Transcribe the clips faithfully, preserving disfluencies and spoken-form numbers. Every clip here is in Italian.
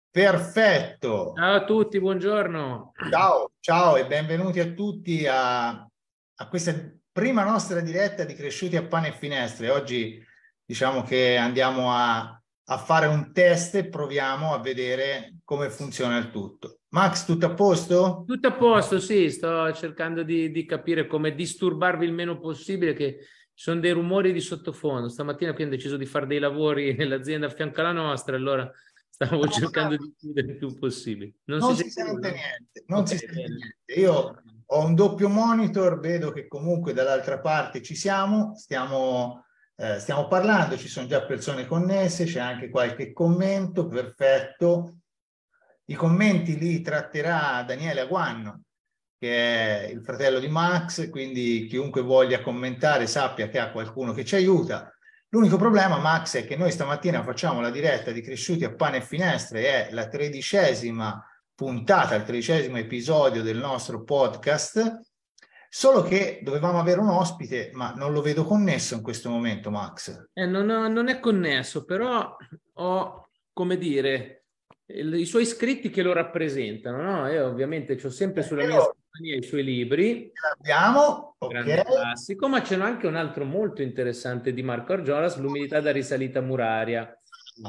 Perfetto. Ciao a tutti, buongiorno. Ciao, ciao e benvenuti a tutti a, a questa prima nostra diretta di Cresciuti a Pane e Finestre. Oggi diciamo che andiamo a, a fare un test e proviamo a vedere come funziona il tutto. Max, tutto a posto? Tutto a posto, sì, sto cercando di, di capire come disturbarvi il meno possibile, che ci sono dei rumori di sottofondo. Stamattina qui ho deciso di fare dei lavori nell'azienda a fianco alla nostra, allora stavo cercando di chiudere il più possibile. Non si Non si sente sente nulla? niente, non si Ok, sente bene. niente. Io ho un doppio monitor, vedo che comunque dall'altra parte ci siamo, stiamo, eh, stiamo parlando, ci sono già persone connesse, c'è anche qualche commento, perfetto. I commenti li tratterà Daniele Aguanno, che è il fratello di Max, quindi chiunque voglia commentare sappia che ha qualcuno che ci aiuta. L'unico problema, Max, è che noi stamattina facciamo la diretta di Cresciuti a Pane e Finestre, è la tredicesima puntata, il tredicesimo episodio del nostro podcast, solo che dovevamo avere un ospite, ma non lo vedo connesso in questo momento, Max. Eh, non, ho- non è connesso, però ho, come dire, il- i suoi iscritti che lo rappresentano, no? Io ovviamente ho sempre sulla mia Io scrivania i suoi libri. ce l'abbiamo, Grande ok? classico, ma c'è anche un altro molto interessante di Marco Argiolas, L'umidità da risalita muraria.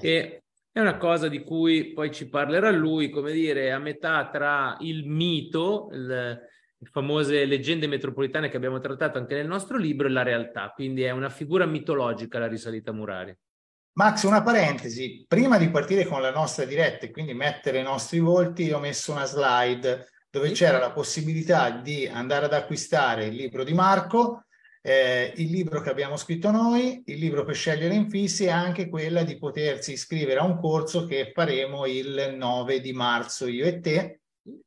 E è una cosa di cui poi ci parlerà lui, come dire, a metà tra il mito, il, le famose leggende metropolitane che abbiamo trattato anche nel nostro libro, e la realtà. Quindi è una figura mitologica la risalita muraria. Max, una parentesi, prima di partire con la nostra diretta e quindi mettere i nostri volti, io ho messo una slide dove Sì? c'era la possibilità di andare ad acquistare il libro di Marco, eh, il libro che abbiamo scritto noi, il libro per scegliere infissi e anche quella di potersi iscrivere a un corso che faremo il nove di marzo io e te.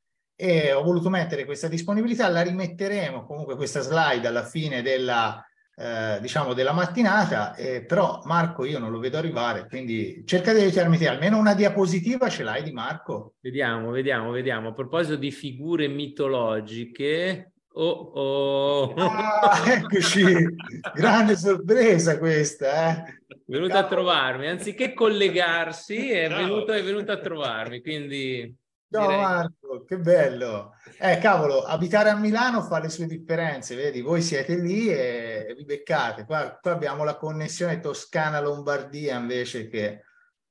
E ho voluto mettere questa disponibilità, la rimetteremo comunque questa slide alla fine della eh, diciamo della mattinata, eh, però Marco io non lo vedo arrivare, quindi cerca di aiutarmi te, almeno una diapositiva ce l'hai di Marco? Vediamo, vediamo, vediamo. A proposito di figure mitologiche, oh, oh. Ah, eccoci, grande sorpresa questa, eh? È venuto a Cavolo. trovarmi, anziché collegarsi, è Ciao. venuto, è venuto a trovarmi, quindi Ciao direi... Marco, che bello. Eh, cavolo, abitare a Milano fa le sue differenze, vedi? Voi siete lì e, e vi beccate. Qua, qua abbiamo la connessione Toscana-Lombardia invece che...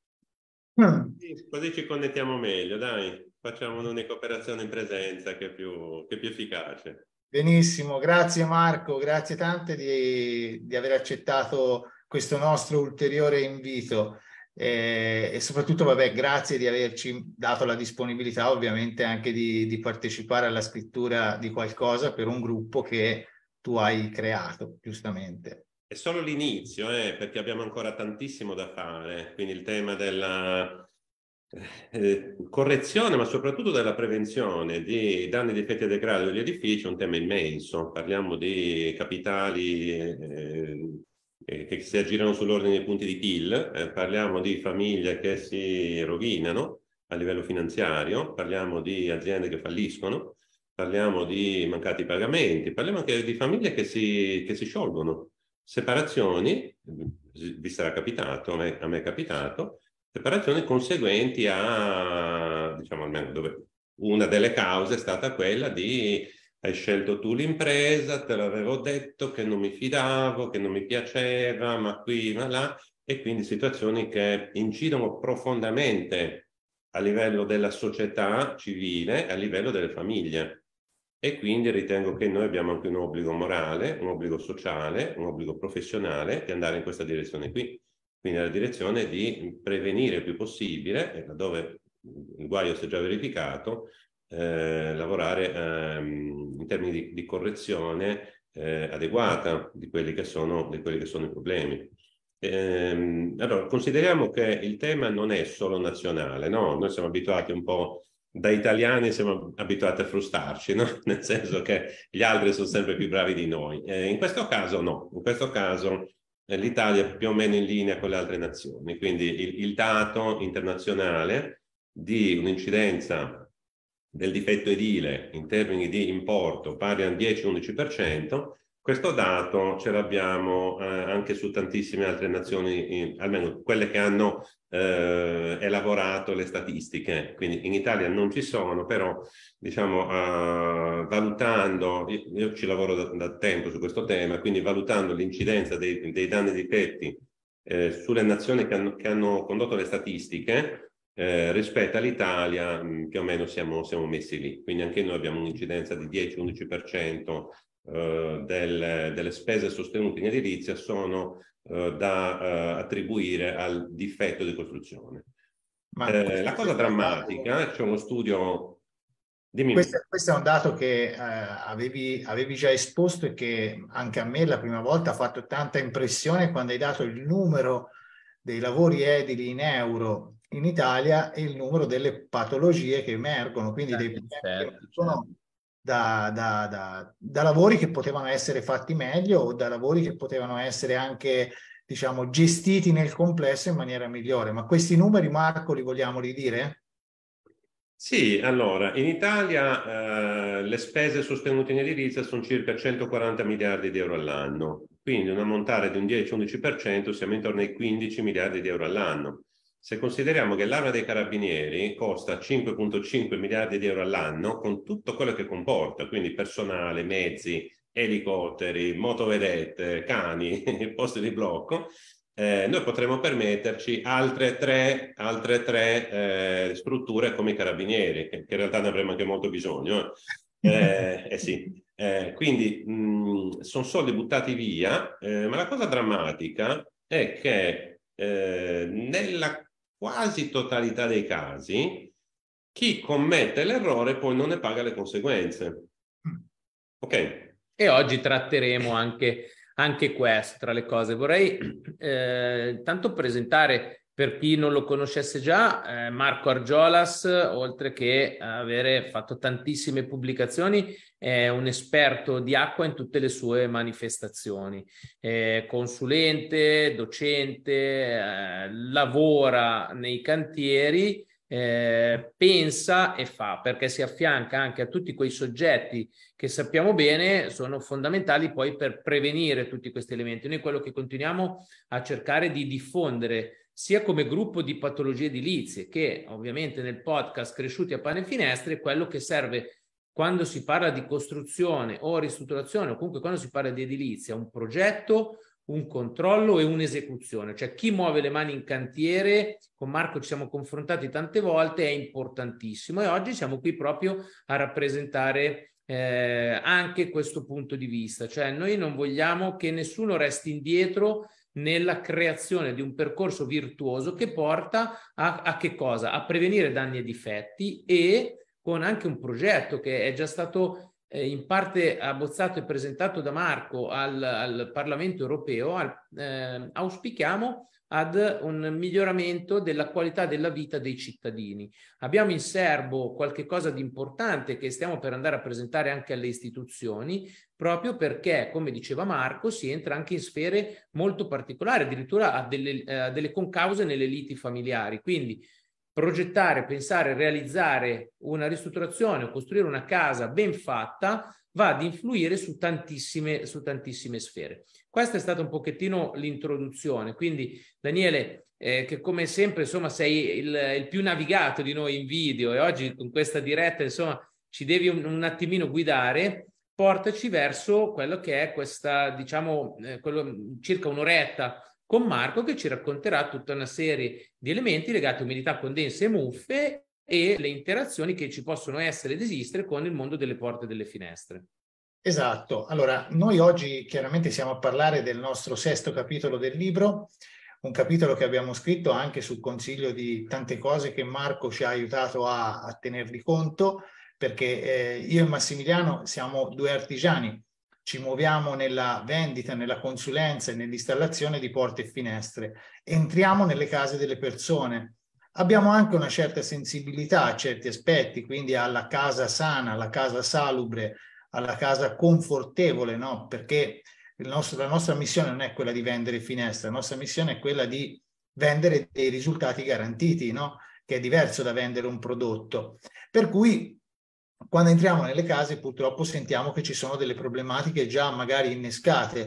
Mm. Sì, così ci connettiamo meglio, dai. Facciamo un'unica operazione in presenza che è più, che è più efficace. Benissimo, grazie Marco, grazie tante di, di aver accettato questo nostro ulteriore invito eh, e soprattutto, vabbè, grazie di averci dato la disponibilità ovviamente anche di, di partecipare alla scrittura di qualcosa per un gruppo che tu hai creato, giustamente. È solo l'inizio, eh, perché abbiamo ancora tantissimo da fare. Quindi il tema della eh, correzione, ma soprattutto della prevenzione di danni, difetti e degrado degli edifici è un tema immenso. Parliamo di capitali eh, che si aggirano sull'ordine dei punti di P I L, eh, parliamo di famiglie che si rovinano a livello finanziario, parliamo di aziende che falliscono, parliamo di mancati pagamenti, parliamo anche di famiglie che si, che si sciolgono, separazioni, vi sarà capitato, a me, a me è capitato, separazioni conseguenti a, diciamo almeno dove una delle cause è stata quella di hai scelto tu l'impresa, te l'avevo detto che non mi fidavo, che non mi piaceva, ma qui, ma là, e quindi situazioni che incidono profondamente a livello della società civile, a livello delle famiglie. E quindi ritengo che noi abbiamo anche un obbligo morale, un obbligo sociale, un obbligo professionale di andare in questa direzione qui. Quindi nella direzione di prevenire il più possibile, e laddove il guaio si è già verificato, eh, lavorare ehm, in termini di, di correzione eh, adeguata di quelli che sono, di quelli che sono i problemi. Ehm, allora, consideriamo che il tema non è solo nazionale, no? Noi siamo abituati un po', da italiani siamo abituati a frustarci, no? Nel senso che gli altri sono sempre più bravi di noi. Eh, in questo caso no, in questo caso eh, l'Italia è più o meno in linea con le altre nazioni, quindi il, il dato internazionale di un'incidenza del difetto edile in termini di importo pari al dieci undici per cento, questo dato ce l'abbiamo eh, anche su tantissime altre nazioni, in, almeno quelle che hanno eh, elaborato le statistiche. Quindi in Italia non ci sono, però diciamo uh, valutando, io, io ci lavoro da, da tempo su questo tema, quindi valutando l'incidenza dei, dei danni e difetti eh, sulle nazioni che hanno, che hanno condotto le statistiche, Eh, rispetto all'Italia mh, più o meno siamo, siamo messi lì, quindi anche noi abbiamo un'incidenza di dieci undici per cento eh, del, delle spese sostenute in edilizia sono eh, da eh, attribuire al difetto di costruzione. Eh, la cosa drammatica, c'è uno studio... Dimmi. Questo, questo è un dato che eh, avevi, avevi già esposto e che anche a me la prima volta ha fatto tanta impressione quando hai dato il numero dei lavori edili in euro in Italia e il numero delle patologie che emergono, quindi dei problemi che sono da, da, da, da lavori che potevano essere fatti meglio o da lavori che potevano essere anche, diciamo, gestiti nel complesso in maniera migliore. Ma questi numeri, Marco, li vogliamo ridire? Sì, allora, in Italia eh, le spese sostenute in edilizia sono circa centoquaranta miliardi di euro all'anno, quindi un ammontare di un dieci undici per cento siamo intorno ai quindici miliardi di euro all'anno. Se consideriamo che l'Arma dei Carabinieri costa cinque virgola cinque miliardi di euro all'anno con tutto quello che comporta, quindi personale, mezzi, elicotteri, motovedette, cani, posti di blocco, eh, noi potremmo permetterci altre tre, altre tre eh, strutture come i Carabinieri, che, che in realtà ne avremo anche molto bisogno. Eh, eh sì. eh, quindi mh, sono soldi buttati via, eh, ma la cosa drammatica è che eh, nella quasi totalità dei casi, chi commette l'errore poi non ne paga le conseguenze. Ok. E oggi tratteremo anche, anche questo tra le cose. Vorrei eh, tanto presentare, per chi non lo conoscesse già, eh, Marco Argiolas, oltre che avere fatto tantissime pubblicazioni, è un esperto di acqua in tutte le sue manifestazioni. È consulente, docente, eh, lavora nei cantieri, eh, pensa e fa, perché si affianca anche a tutti quei soggetti che sappiamo bene sono fondamentali poi per prevenire tutti questi elementi. Noi quello che continuiamo a cercare di diffondere sia come gruppo di patologie edilizie che ovviamente nel podcast Cresciuti a Pane e Finestre, è quello che serve quando si parla di costruzione o ristrutturazione o comunque quando si parla di edilizia, un progetto, un controllo e un'esecuzione. Cioè chi muove le mani in cantiere, con Marco ci siamo confrontati tante volte, è importantissimo e oggi siamo qui proprio a rappresentare eh, anche questo punto di vista. Cioè noi non vogliamo che nessuno resti indietro nella creazione di un percorso virtuoso che porta a, a che cosa? A prevenire danni e difetti e con anche un progetto che è già stato eh, in parte abbozzato e presentato da Marco al, al Parlamento europeo, al, eh, auspichiamo ad un miglioramento della qualità della vita dei cittadini. Abbiamo in serbo qualche cosa di importante che stiamo per andare a presentare anche alle istituzioni, proprio perché, come diceva Marco, si entra anche in sfere molto particolari, addirittura a delle, eh, delle concause nelle liti familiari. Quindi progettare, pensare, realizzare una ristrutturazione o costruire una casa ben fatta va ad influire su tantissime, su tantissime sfere. Questa è stata un pochettino l'introduzione, quindi Daniele, eh, che come sempre insomma sei il, il più navigato di noi in video e oggi con questa diretta insomma ci devi un, un attimino guidare, portaci verso quello che è questa, diciamo, eh, quello, circa un'oretta con Marco che ci racconterà tutta una serie di elementi legati a umidità, condensa e muffe e le interazioni che ci possono essere ed esistere con il mondo delle porte e delle finestre. Esatto. Allora, noi oggi chiaramente siamo a parlare del nostro sesto capitolo del libro, un capitolo che abbiamo scritto anche sul consiglio di tante cose che Marco ci ha aiutato a, a tenerli conto, perché eh, io e Massimiliano siamo due artigiani, ci muoviamo nella vendita, nella consulenza e nell'installazione di porte e finestre, entriamo nelle case delle persone. Abbiamo anche una certa sensibilità a certi aspetti, quindi alla casa sana, alla casa salubre, alla casa confortevole, no? Perché il nostro, la nostra missione non è quella di vendere finestre, la nostra missione è quella di vendere dei risultati garantiti, no? Che è diverso da vendere un prodotto. Per cui quando entriamo nelle case purtroppo sentiamo che ci sono delle problematiche già magari innescate,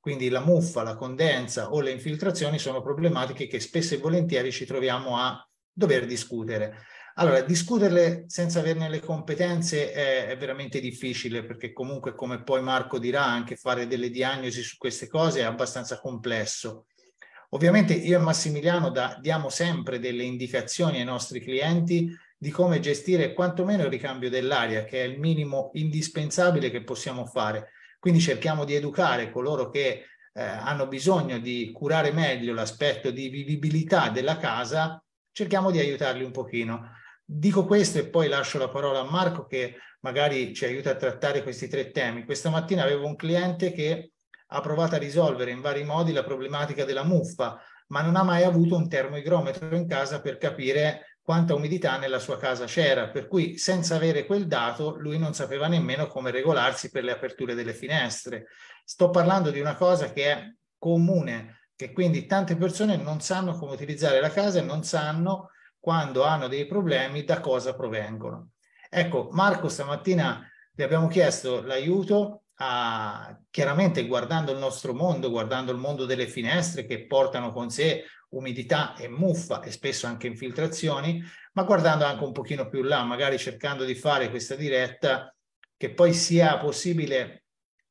Quindi la muffa, la condensa o le infiltrazioni sono problematiche che spesso e volentieri ci troviamo a dover discutere. Allora, discuterle senza averne le competenze è, è veramente difficile, perché comunque, come poi Marco dirà, anche fare delle diagnosi su queste cose è abbastanza complesso. Ovviamente io e Massimiliano da, diamo sempre delle indicazioni ai nostri clienti di come gestire quantomeno il ricambio dell'aria, che è il minimo indispensabile che possiamo fare. Quindi cerchiamo di educare coloro che eh, hanno bisogno di curare meglio l'aspetto di vivibilità della casa, cerchiamo di aiutarli un pochino. Dico questo e poi lascio la parola a Marco, che magari ci aiuta a trattare questi tre temi. Questa mattina avevo un cliente che ha provato a risolvere in vari modi la problematica della muffa, ma non ha mai avuto un termoigrometro in casa per capire quanta umidità nella sua casa c'era, per cui senza avere quel dato lui non sapeva nemmeno come regolarsi per le aperture delle finestre. Sto parlando di una cosa che è comune, che quindi tante persone non sanno come utilizzare la casa e non sanno, quando hanno dei problemi, da cosa provengono. Ecco, Marco, stamattina vi abbiamo chiesto l'aiuto a, chiaramente guardando il nostro mondo, guardando il mondo delle finestre che portano con sé umidità e muffa e spesso anche infiltrazioni, ma guardando anche un pochino più là, magari cercando di fare questa diretta che poi sia possibile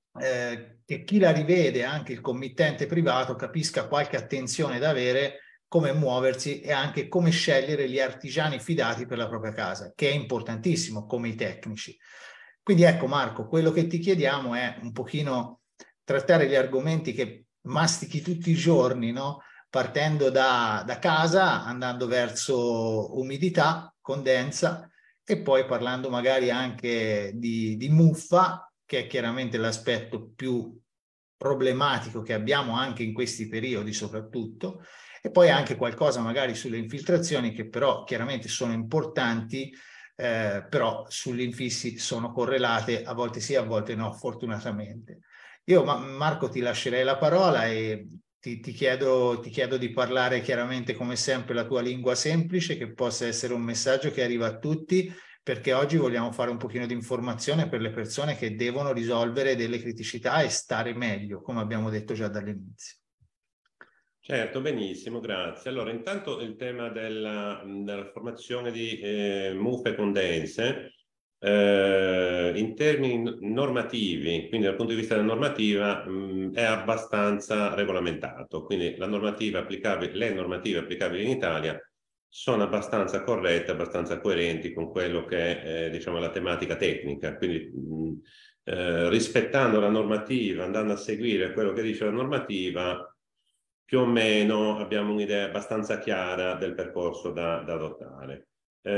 eh, che chi la rivede, anche il committente privato, capisca qualche attenzione da avere, come muoversi e anche come scegliere gli artigiani fidati per la propria casa, che è importantissimo, come i tecnici. Quindi ecco Marco, quello che ti chiediamo è un pochino trattare gli argomenti che mastichi tutti i giorni, no? Partendo da, da casa, andando verso umidità, condensa e poi parlando magari anche di, di muffa, che è chiaramente l'aspetto più problematico che abbiamo anche in questi periodi soprattutto, e poi anche qualcosa magari sulle infiltrazioni che però chiaramente sono importanti, eh, però sugli infissi sono correlate, a volte sì, a volte no, fortunatamente. Io ma, Marco ti lascerei la parola e ti, ti, chiedo, ti chiedo di parlare chiaramente come sempre la tua lingua semplice, che possa essere un messaggio che arriva a tutti, perché oggi vogliamo fare un pochino di informazione per le persone che devono risolvere delle criticità e stare meglio, come abbiamo detto già dall'inizio. Certo, benissimo, grazie. Allora, intanto il tema della, della formazione di eh, muffe condense, eh, in termini normativi, quindi dal punto di vista della normativa, mh, è abbastanza regolamentato. Quindi la normativa applicabile, le normative applicabili in Italia sono abbastanza corrette, abbastanza coerenti con quello che è eh, diciamo, la tematica tecnica. Quindi mh, eh, rispettando la normativa, andando a seguire quello che dice la normativa, più o meno abbiamo un'idea abbastanza chiara del percorso da, da adottare.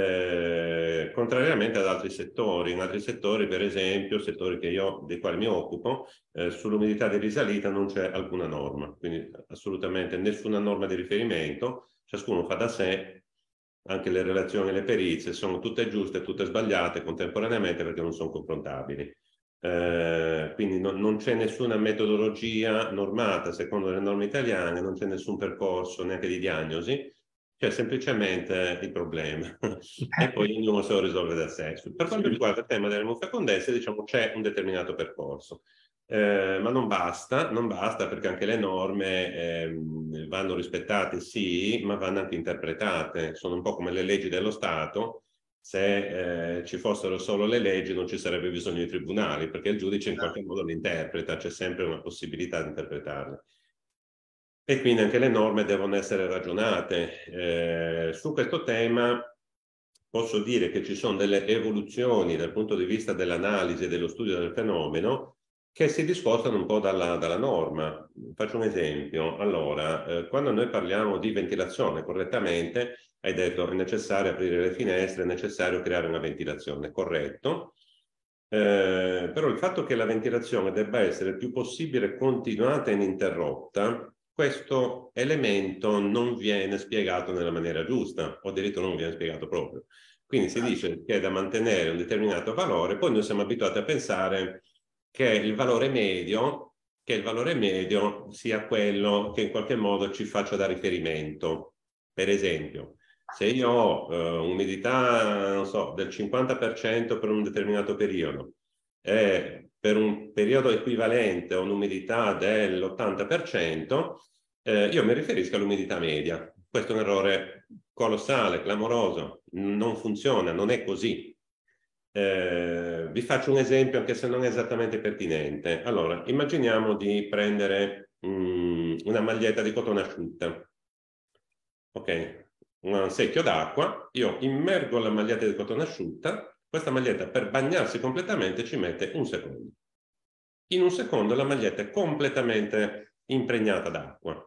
Eh, contrariamente ad altri settori, in altri settori, per esempio, settori che io, dei quali mi occupo, eh, sull'umidità di risalita non c'è alcuna norma, quindi assolutamente nessuna norma di riferimento, ciascuno fa da sé, anche le relazioni e le perizie sono tutte giuste e tutte sbagliate contemporaneamente perché non sono confrontabili. Eh, quindi no, non c'è nessuna metodologia normata secondo le norme italiane, non c'è nessun percorso neanche di diagnosi, c'è semplicemente il problema e poi ognuno se lo risolve da sé. Per quanto riguarda il tema delle muffe condense, diciamo c'è un determinato percorso, eh, ma non basta, non basta perché anche le norme eh, vanno rispettate sì, ma vanno anche interpretate, sono un po' come le leggi dello Stato. Se eh, ci fossero solo le leggi non ci sarebbe bisogno di tribunali, perché il giudice in qualche modo le interpreta, c'è sempre una possibilità di interpretarle. E quindi anche le norme devono essere ragionate. Eh, su questo tema posso dire che ci sono delle evoluzioni dal punto di vista dell'analisi e dello studio del fenomeno che si discostano un po' dalla, dalla norma. Faccio un esempio. Allora, eh, quando noi parliamo di ventilazione correttamente, hai detto è necessario aprire le finestre, è necessario creare una ventilazione, corretto. Eh, però il fatto che la ventilazione debba essere il più possibile continuata e ininterrotta, questo elemento non viene spiegato nella maniera giusta, o addirittura non viene spiegato proprio. Quindi si dice che è da mantenere un determinato valore, poi noi siamo abituati a pensare che il valore medio, che il valore medio sia quello che in qualche modo ci faccia da riferimento. Per esempio, se io ho uh, umidità, non so, del cinquanta per cento per un determinato periodo e per un periodo equivalente a un'umidità dell'ottanta per cento, eh, io mi riferisco all'umidità media. Questo è un errore colossale, clamoroso, non funziona, non è così. Eh, vi faccio un esempio anche se non è esattamente pertinente. Allora, immaginiamo di prendere um, una maglietta di cotone asciutta, ok? Un secchio d'acqua, io immergo la maglietta di cotone asciutta, questa maglietta per bagnarsi completamente ci mette un secondo. In un secondo la maglietta è completamente impregnata d'acqua.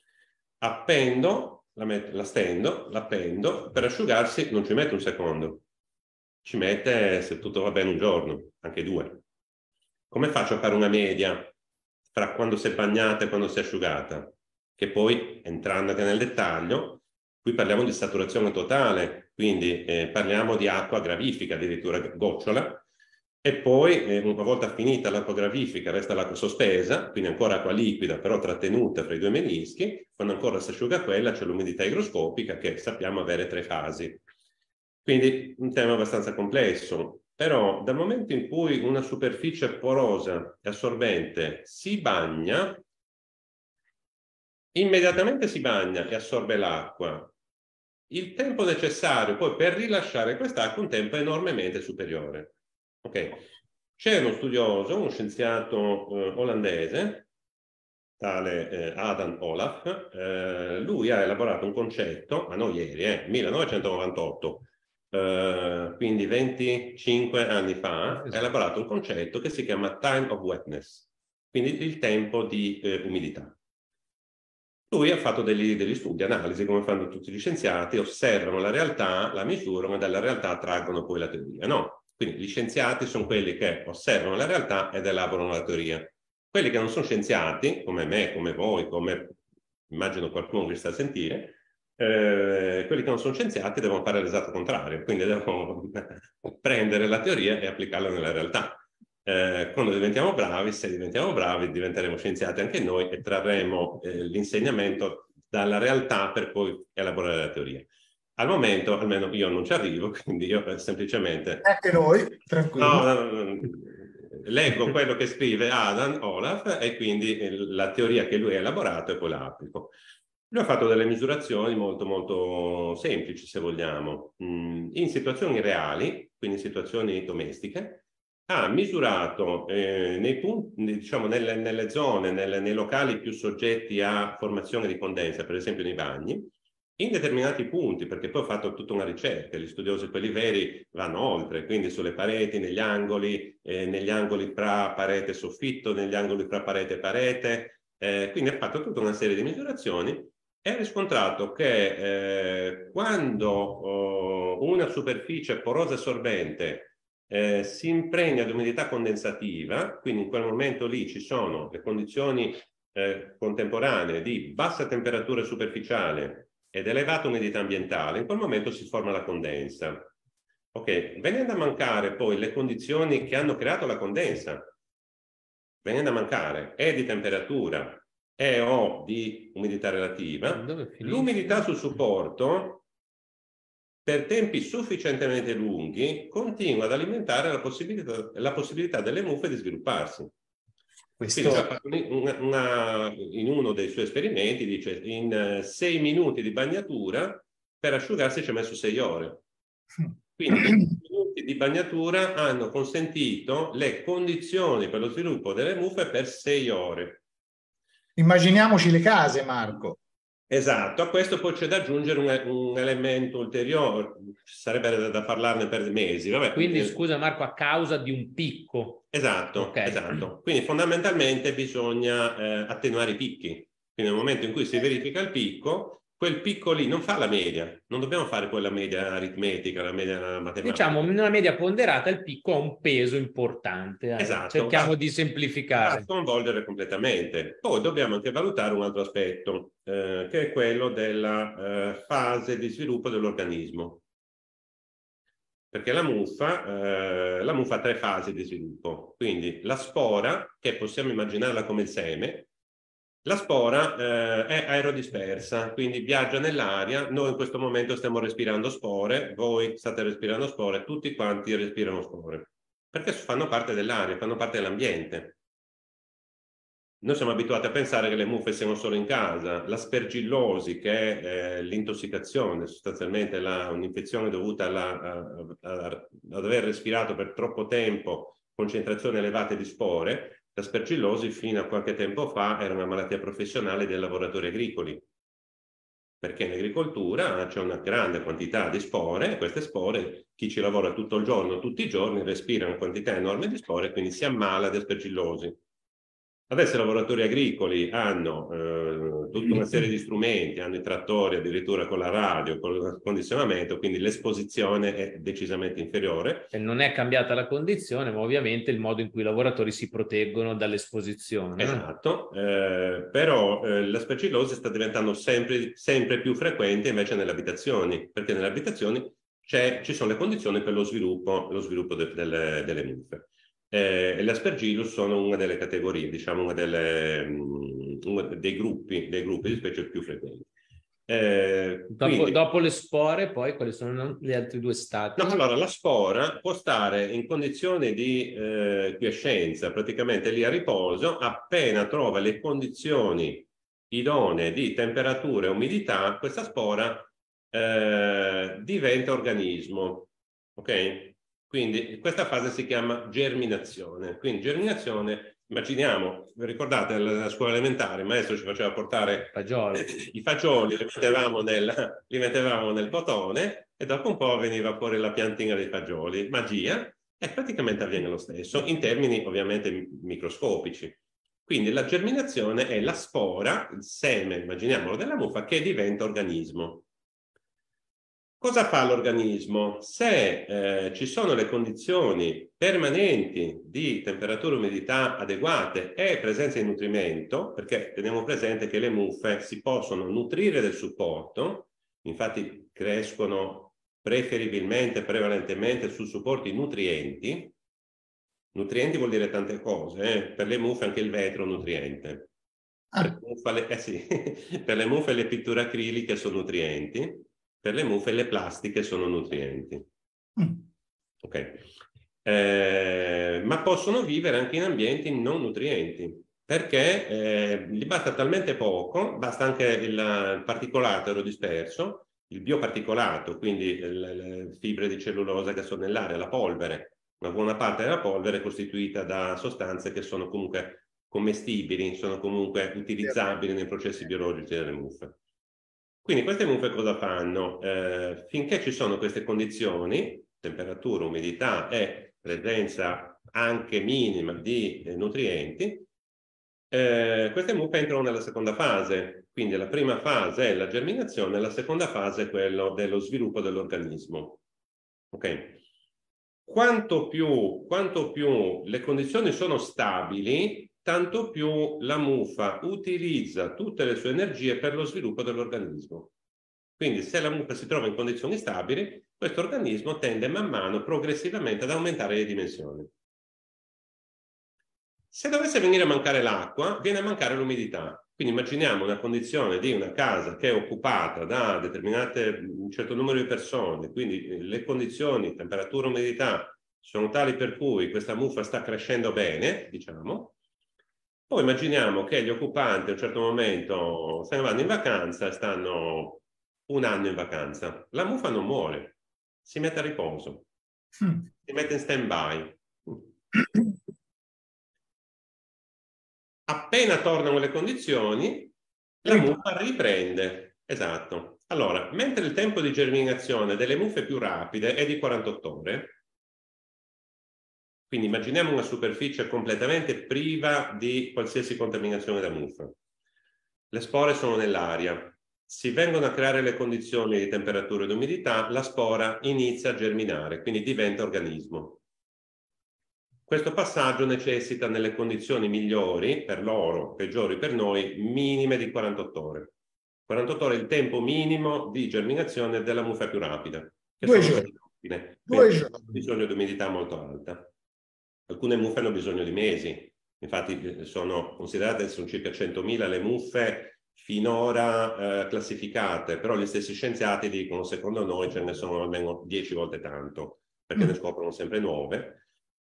Appendo, la, met- la stendo, l'appendo, per asciugarsi non ci mette un secondo, ci mette, se tutto va bene, un giorno, anche due. Come faccio a fare una media fra quando si è bagnata e quando si è asciugata? Che poi, entrando anche nel dettaglio, qui parliamo di saturazione totale, quindi eh, parliamo di acqua gravifica, addirittura gocciola, e poi eh, una volta finita l'acqua gravifica resta l'acqua sospesa, quindi ancora acqua liquida però trattenuta fra i due menischi. Quando ancora si asciuga quella c'è l'umidità igroscopica che sappiamo avere tre fasi. Quindi un tema abbastanza complesso, però dal momento in cui una superficie porosa e assorbente si bagna, immediatamente si bagna e assorbe l'acqua. Il tempo necessario poi per rilasciare quest'acqua è un tempo enormemente superiore. Ok, c'è uno studioso, uno scienziato eh, olandese, tale eh, Adam Olaf, eh, lui ha elaborato un concetto, ma non ieri, eh, millenovecentonovantotto, eh, quindi venticinque anni fa, ha elaborato un concetto che si chiama time of wetness, quindi il tempo di eh, umidità. Lui ha fatto degli, degli studi, analisi, come fanno tutti gli scienziati, osservano la realtà, la misurano e dalla realtà traggono poi la teoria, no? Quindi gli scienziati sono quelli che osservano la realtà ed elaborano la teoria. Quelli che non sono scienziati, come me, come voi, come immagino qualcuno che sta a sentire, eh, quelli che non sono scienziati devono fare l'esatto contrario, quindi devono prendere la teoria e applicarla nella realtà. Eh, quando diventiamo bravi, se diventiamo bravi, diventeremo scienziati anche noi e trarremo eh, l'insegnamento dalla realtà per poi elaborare la teoria. Al momento, almeno io non ci arrivo, quindi io eh, semplicemente... Anche noi, tranquilli. No, no, no, leggo quello che scrive Adam Olaf e quindi eh, la teoria che lui ha elaborato e poi la applico. Lui ha fatto delle misurazioni molto molto semplici, se vogliamo. Mm, in situazioni reali, quindi in situazioni domestiche, ha misurato eh, nei punti, diciamo, nelle, nelle zone, nelle, nei locali più soggetti a formazione di condensa, per esempio nei bagni, in determinati punti, perché poi ho fatto tutta una ricerca, gli studiosi quelli veri vanno oltre, quindi sulle pareti, negli angoli, eh, negli angoli fra parete e soffitto, negli angoli fra parete e parete, eh, quindi ha fatto tutta una serie di misurazioni e ha riscontrato che eh, quando oh, una superficie porosa e assorbente eh, si impregna di umidità condensativa, quindi in quel momento lì ci sono le condizioni eh, contemporanee di bassa temperatura superficiale ed elevata umidità ambientale, in quel momento si forma la condensa. Ok, venendo a mancare poi le condizioni che hanno creato la condensa, venendo a mancare e di temperatura e o di umidità relativa, l'umidità sul supporto per tempi sufficientemente lunghi continua ad alimentare la possibilità, la possibilità delle muffe di svilupparsi. Questo... Quindi ha fatto una, una, in uno dei suoi esperimenti, dice, in sei minuti di bagnatura per asciugarsi ci ha messo sei ore. Quindi i minuti di bagnatura hanno consentito le condizioni per lo sviluppo delle muffe per sei ore. Immaginiamoci le case, Marco. Esatto, a questo poi c'è da aggiungere un, un elemento ulteriore, sarebbe da, da parlarne per mesi. Vabbè, quindi eh, scusa Marco, a causa di un picco. Esatto, okay. esatto. Quindi fondamentalmente bisogna eh, attenuare i picchi. Quindi nel momento in cui si verifica il picco, quel picco lì non fa la media, non dobbiamo fare poi la media aritmetica, la media matematica. Diciamo, una media ponderata, il picco ha un peso importante. Eh. Esatto. Cerchiamo va, di semplificare. Va a sconvolgere completamente. Poi dobbiamo anche valutare un altro aspetto, eh, che è quello della eh, fase di sviluppo dell'organismo. Perché la muffa, eh, la muffa ha tre fasi di sviluppo. Quindi la spora, che possiamo immaginarla come il seme, la spora eh, è aerodispersa, quindi viaggia nell'aria. Noi in questo momento stiamo respirando spore, voi state respirando spore, tutti quanti respirano spore. perché fanno parte dell'aria, fanno parte dell'ambiente. Noi siamo abituati a pensare che le muffe siano solo in casa. L'aspergillosi, che è eh, l'intossicazione, sostanzialmente un'infezione dovuta alla, a, a, ad aver respirato per troppo tempo concentrazioni elevate di spore, l'aspergillosi fino a qualche tempo fa era una malattia professionale dei lavoratori agricoli, perché in agricoltura c'è una grande quantità di spore, e queste spore, chi ci lavora tutto il giorno, tutti i giorni, respira una quantità enorme di spore e quindi si ammala di aspergillosi. Adesso i lavoratori agricoli hanno eh, tutta una serie di strumenti, hanno i trattori addirittura con la radio, con il condizionamento, quindi l'esposizione è decisamente inferiore. E non è cambiata la condizione, ma ovviamente il modo in cui i lavoratori si proteggono dall'esposizione. Esatto, eh, però eh, l'aspergillosi sta diventando sempre, sempre più frequente invece nelle abitazioni, perché nelle abitazioni ci sono le condizioni per lo sviluppo, lo sviluppo de, delle, delle muffe. Eh, e le aspergillus sono una delle categorie, diciamo una delle, um, uno dei gruppi, dei gruppi di specie più frequenti. Eh, dopo, quindi, dopo le spore, poi quali sono gli altri due stati? No, allora la spora può stare in condizioni di eh, quiescenza, praticamente lì a riposo, appena trova le condizioni idonee di temperatura e umidità, questa spora eh, diventa organismo, ok? Quindi questa fase si chiama germinazione. Quindi germinazione, immaginiamo, vi ricordate alla scuola elementare, il maestro ci faceva portare fagioli. i fagioli, li mettevamo, nel, li mettevamo nel cotone e dopo un po' veniva fuori la piantina dei fagioli. Magia, e praticamente avviene lo stesso, in termini ovviamente microscopici. Quindi la germinazione è la spora, il seme, immaginiamolo, della muffa, che diventa organismo. Cosa fa l'organismo? Se eh, ci sono le condizioni permanenti di temperatura e umidità adeguate e presenza di nutrimento, perché teniamo presente che le muffe si possono nutrire del supporto, infatti crescono preferibilmente, prevalentemente su supporti nutrienti. Nutrienti vuol dire tante cose, eh? Per le muffe anche il vetro è nutriente. Ah. Per, le muffe, eh sì, per le muffe le pitture acriliche sono nutrienti. Per le muffe le plastiche sono nutrienti. Mm. Ok. Eh, ma possono vivere anche in ambienti non nutrienti, perché eh, gli basta talmente poco, basta anche il, il particolato aerodisperso, il bioparticolato, quindi le, le fibre di cellulosa che sono nell'aria, la polvere. Una buona parte della polvere è costituita da sostanze che sono comunque commestibili, sono comunque utilizzabili nei processi biologici delle muffe. Quindi queste muffe cosa fanno? Eh, finché ci sono queste condizioni, temperatura, umidità e presenza anche minima di eh, nutrienti, eh, queste muffe entrano nella seconda fase. Quindi la prima fase è la germinazione, la seconda fase è quello dello sviluppo dell'organismo. Ok? Quanto più, quanto più le condizioni sono stabili, tanto più la muffa utilizza tutte le sue energie per lo sviluppo dell'organismo. Quindi se la muffa si trova in condizioni stabili, questo organismo tende man mano progressivamente ad aumentare le dimensioni. Se dovesse venire a mancare l'acqua, viene a mancare l'umidità. Quindi immaginiamo una condizione di una casa che è occupata da determinate, un certo numero di persone, quindi le condizioni, temperatura, umidità, sono tali per cui questa muffa sta crescendo bene, diciamo. Poi immaginiamo che gli occupanti a un certo momento se ne vanno in vacanza e stanno un anno in vacanza. La muffa non muore, si mette a riposo, mm. si mette in stand-by. Appena tornano le condizioni, la muffa riprende. Esatto. Allora, mentre il tempo di germinazione delle muffe più rapide è di quarantotto ore, quindi immaginiamo una superficie completamente priva di qualsiasi contaminazione da muffa. Le spore sono nell'aria. Si vengono a creare le condizioni di temperatura ed umidità, la spora inizia a germinare, quindi diventa organismo. Questo passaggio necessita, nelle condizioni migliori per loro, peggiori per noi, minime di quarantotto ore. quarantotto ore è il tempo minimo di germinazione della muffa più rapida. Che Due sono giorni. Due giorni. Bisogno di umidità molto alta. Alcune muffe hanno bisogno di mesi. Infatti sono considerate, sono circa centomila le muffe finora eh, classificate, però gli stessi scienziati dicono, secondo noi ce ne sono almeno dieci volte tanto, perché mm. ne scoprono sempre nuove.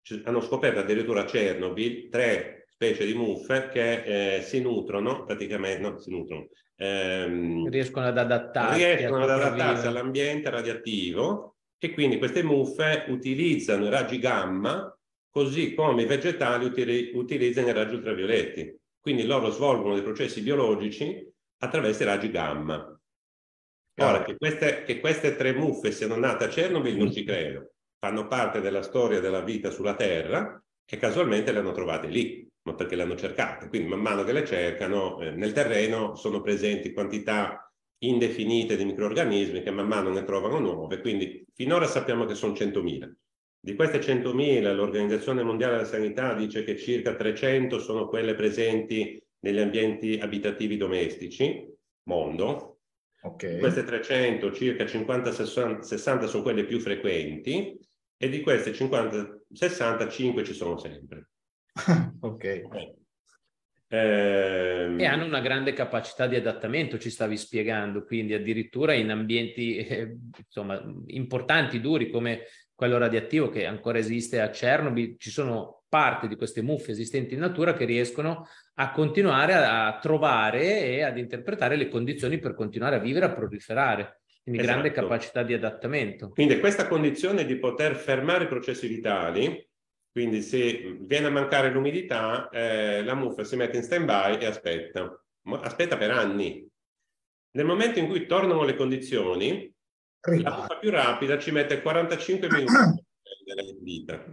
hanno scoperto addirittura a Chernobyl tre specie di muffe che eh, si nutrono, praticamente, no, si nutrono, ehm, riescono ad adattarsi, riescono ad adattarsi all'ambiente radioattivo, e quindi queste muffe utilizzano i raggi gamma così come i vegetali utili utilizzano i raggi ultravioletti. Quindi loro svolgono dei processi biologici attraverso i raggi gamma. Ora, che queste, che queste tre muffe siano nate a Chernobyl non ci credo. Fanno parte della storia della vita sulla Terra e casualmente le hanno trovate lì, ma perché le hanno cercate. Quindi man mano che le cercano, eh, nel terreno sono presenti quantità indefinite di microrganismi che man mano ne trovano nuove. Quindi finora sappiamo che sono centomila. Di queste centomila l'Organizzazione Mondiale della Sanità dice che circa trecento sono quelle presenti negli ambienti abitativi domestici, mondo. Okay. Di queste trecento, circa cinquanta sessanta sono quelle più frequenti, e di queste cinquanta sessanta, cinque ci sono sempre. Ok. Eh, e hanno una grande capacità di adattamento, ci stavi spiegando, quindi addirittura in ambienti eh, insomma importanti, duri, come quello radioattivo che ancora esiste a Chernobyl, ci sono parte di queste muffe esistenti in natura che riescono a continuare a, a trovare e ad interpretare le condizioni per continuare a vivere, a proliferare. Quindi esatto. grande capacità di adattamento. Quindi questa condizione di poter fermare i processi vitali, quindi se viene a mancare l'umidità, eh, la muffa si mette in stand-by e aspetta. Aspetta per anni. Nel momento in cui tornano le condizioni, Ripar. la muffa più rapida ci mette quarantacinque minuti per prendere in vita.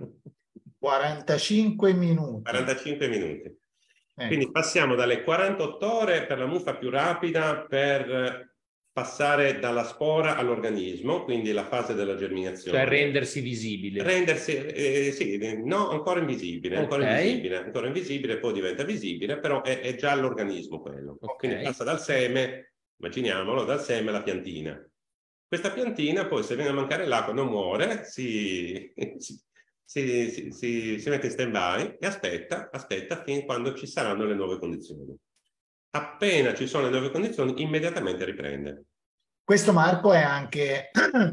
quarantacinque minuti. quarantacinque minuti. Ecco. Quindi passiamo dalle quarantotto ore per la muffa più rapida per passare dalla spora all'organismo, quindi la fase della germinazione. Cioè rendersi visibile. Rendersi, eh, sì, no, ancora invisibile, okay. ancora invisibile, ancora invisibile, poi diventa visibile, però è, è già l'organismo quello. Okay. Quindi passa dal seme, immaginiamolo, dal seme alla piantina. Questa piantina poi, se viene a mancare l'acqua, non muore, si, si, si, si, si, si mette in stand-by e aspetta, aspetta fin quando ci saranno le nuove condizioni. Appena ci sono le nuove condizioni, immediatamente riprende. Questo, Marco, è anche,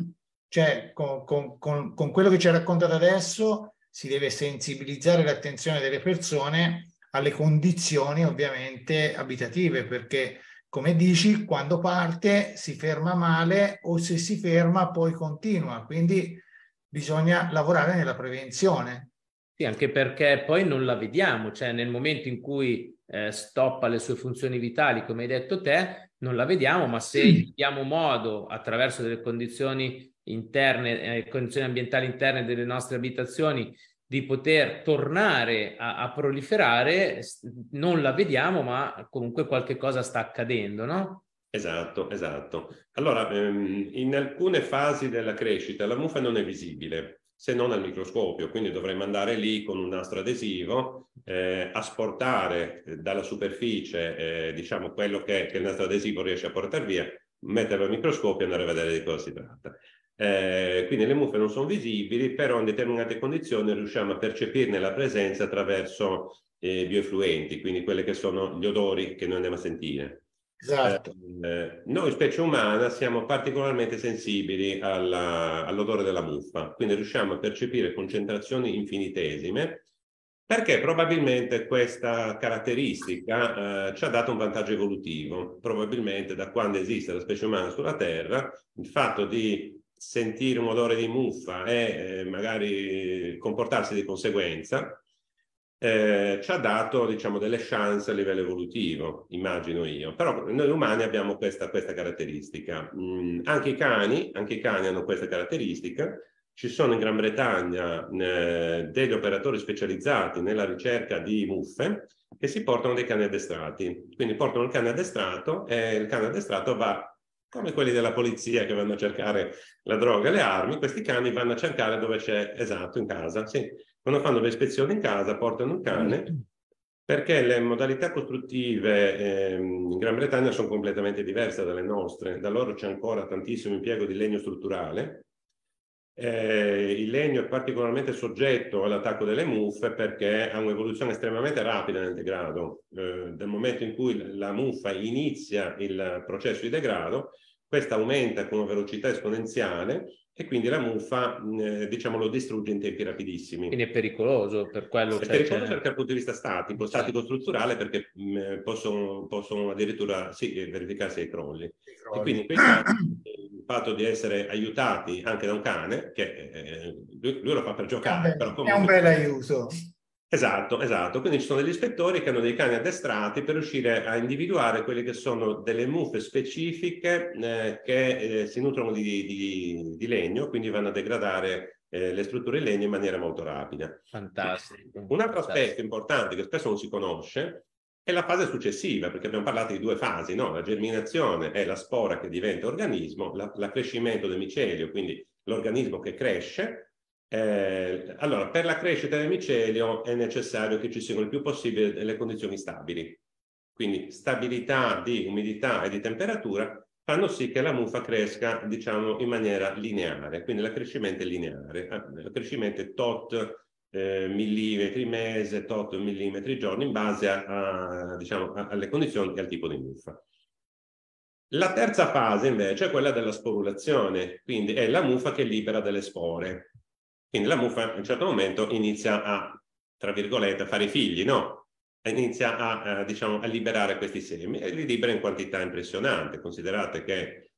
cioè, con, con, con, con quello che ci ha raccontato adesso, si deve sensibilizzare l'attenzione delle persone alle condizioni, ovviamente, abitative, perché, come dici, quando parte si ferma male, o se si ferma poi continua, quindi bisogna lavorare nella prevenzione. Sì, anche perché poi non la vediamo, cioè nel momento in cui eh, stoppa le sue funzioni vitali, come hai detto te, non la vediamo, ma se gli diamo modo, attraverso delle condizioni interne, eh, condizioni ambientali interne delle nostre abitazioni, di poter tornare a, a proliferare, non la vediamo, ma comunque qualche cosa sta accadendo, no? Esatto, esatto. Allora, ehm, in alcune fasi della crescita la muffa non è visibile, se non al microscopio, quindi dovremmo andare lì con un nastro adesivo, eh, asportare dalla superficie, eh, diciamo, quello che, che il nastro adesivo riesce a portare via, metterlo al microscopio e andare a vedere di cosa si tratta. Eh, quindi le muffe non sono visibili, però in determinate condizioni riusciamo a percepirne la presenza attraverso eh, bioeffluenti, quindi quelli che sono gli odori che noi andiamo a sentire. Esatto. Eh, noi specie umana siamo particolarmente sensibili all'odore della muffa, quindi riusciamo a percepire concentrazioni infinitesime, perché probabilmente questa caratteristica eh, ci ha dato un vantaggio evolutivo. Probabilmente da quando esiste la specie umana sulla Terra, il fatto di sentire un odore di muffa e eh, magari comportarsi di conseguenza Eh, ci ha dato, diciamo, delle chance a livello evolutivo, immagino io. Però noi umani abbiamo questa, questa caratteristica. Mm, anche i cani, anche i cani hanno questa caratteristica. Ci sono in Gran Bretagna eh, degli operatori specializzati nella ricerca di muffe che si portano dei cani addestrati. Quindi portano il cane addestrato e il cane addestrato va, come quelli della polizia che vanno a cercare la droga e le armi, questi cani vanno a cercare dove c'è, esatto, in casa, sì. Quando fanno le ispezioni in casa portano un cane, perché le modalità costruttive ehm, in Gran Bretagna sono completamente diverse dalle nostre. Da loro c'è ancora tantissimo impiego di legno strutturale. Eh, il legno è particolarmente soggetto all'attacco delle muffe perché ha un'evoluzione estremamente rapida nel degrado. Eh, dal momento in cui la muffa inizia il processo di degrado, questa aumenta con una velocità esponenziale e quindi la muffa eh, diciamo lo distrugge in tempi rapidissimi. Quindi è pericoloso per quello. È Cioè, pericoloso c'è... perché dal punto di vista statico, certo. statico-strutturale, perché mh, possono, possono addirittura sì, verificarsi dei crolli. I crolli. E quindi in quei casi il fatto di essere aiutati anche da un cane, che eh, lui, lui lo fa per giocare, È un bel, però comunque... è un bel aiuto. Esatto, esatto. Quindi ci sono degli ispettori che hanno dei cani addestrati per riuscire a individuare quelle che sono delle muffe specifiche eh, che eh, si nutrono di, di, di legno, quindi vanno a degradare eh, le strutture in legno in maniera molto rapida. Fantastico. Un altro Fantastico. aspetto importante che spesso non si conosce è la fase successiva, perché abbiamo parlato di due fasi, no? La germinazione è la spora che diventa organismo, la, l'accrescimento del micelio, quindi l'organismo che cresce. Eh, allora, per la crescita del micelio è necessario che ci siano il più possibile delle condizioni stabili. Quindi stabilità di umidità e di temperatura fanno sì che la muffa cresca, diciamo, in maniera lineare. Quindi l'accrescimento è lineare. L'accrescimento è tot eh, millimetri mese, tot millimetri giorno, in base a, a, diciamo, a, alle condizioni e al tipo di muffa. La terza fase invece è quella della sporulazione, quindi è la muffa che libera delle spore. Quindi la muffa a un certo momento inizia a, tra virgolette, a fare i figli, no? Inizia a, a, diciamo, a liberare questi semi e li libera in quantità impressionante. Considerate che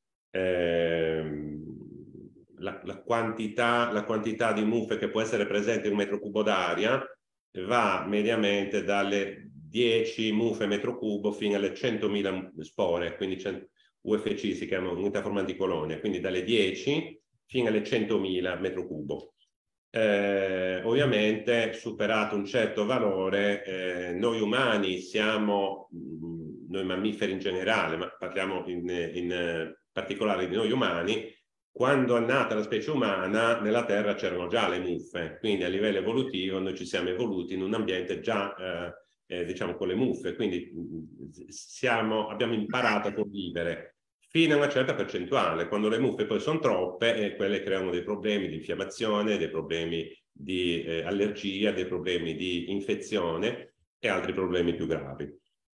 ehm, la, la, quantità, la quantità di muffe che può essere presente in un metro cubo d'aria va mediamente dalle dieci muffe metro cubo fino alle centomila spore, quindi U F C si chiama unità formanti colonia, quindi dalle dieci fino alle centomila metro cubo. Eh, ovviamente superato un certo valore eh, noi umani siamo mh, noi mammiferi in generale, ma parliamo in, in particolare di noi umani. Quando è nata la specie umana nella Terra c'erano già le muffe, quindi a livello evolutivo noi ci siamo evoluti in un ambiente già eh, eh, diciamo con le muffe, quindi mh, siamo, abbiamo imparato a convivere fino a una certa percentuale. Quando le muffe poi sono troppe, eh, quelle creano dei problemi di infiammazione, dei problemi di eh, allergia, dei problemi di infezione e altri problemi più gravi.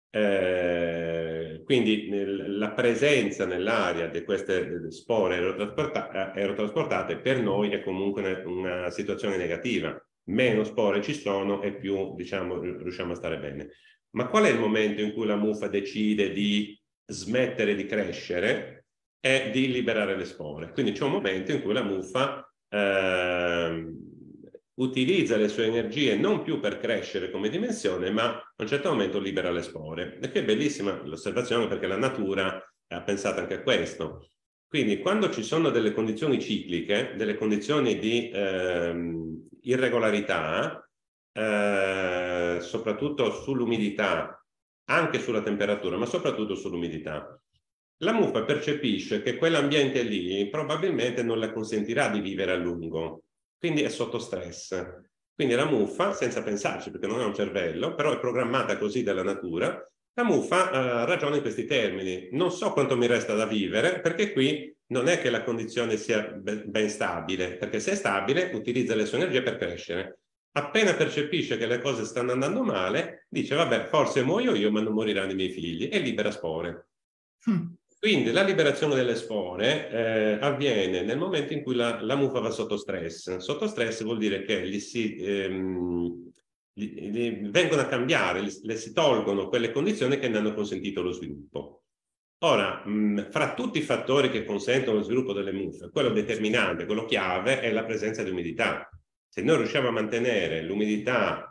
Eh, quindi nel, la presenza nell'aria di queste spore aerotrasporta- aerotrasportate per noi è comunque una, una situazione negativa. Meno spore ci sono e più, diciamo, riusciamo a stare bene. Ma qual è il momento in cui la muffa decide di smettere di crescere e di liberare le spore? Quindi c'è un momento in cui la muffa eh, utilizza le sue energie non più per crescere come dimensione, ma a un certo momento libera le spore. E che è bellissima l'osservazione, perché la natura ha pensato anche a questo. Quindi quando ci sono delle condizioni cicliche, delle condizioni di ehm, irregolarità, eh, soprattutto sull'umidità, anche sulla temperatura, ma soprattutto sull'umidità, la muffa percepisce che quell'ambiente lì probabilmente non le consentirà di vivere a lungo, quindi è sotto stress. Quindi la muffa, senza pensarci, perché non ha un cervello, però è programmata così dalla natura, la muffa eh, ragiona in questi termini: non so quanto mi resta da vivere, perché qui non è che la condizione sia ben stabile, perché se è stabile utilizza le sue energie per crescere. Appena percepisce che le cose stanno andando male, dice vabbè, forse muoio io ma non moriranno i miei figli, e libera spore. Mm. Quindi la liberazione delle spore eh, avviene nel momento in cui la, la muffa va sotto stress. Sotto stress vuol dire che gli si, ehm, gli, gli vengono a cambiare, gli, le si tolgono quelle condizioni che ne hanno consentito lo sviluppo. Ora, mh, fra tutti i fattori che consentono lo sviluppo delle muffe, quello determinante, quello chiave è la presenza di umidità. Se noi riusciamo a mantenere l'umidità,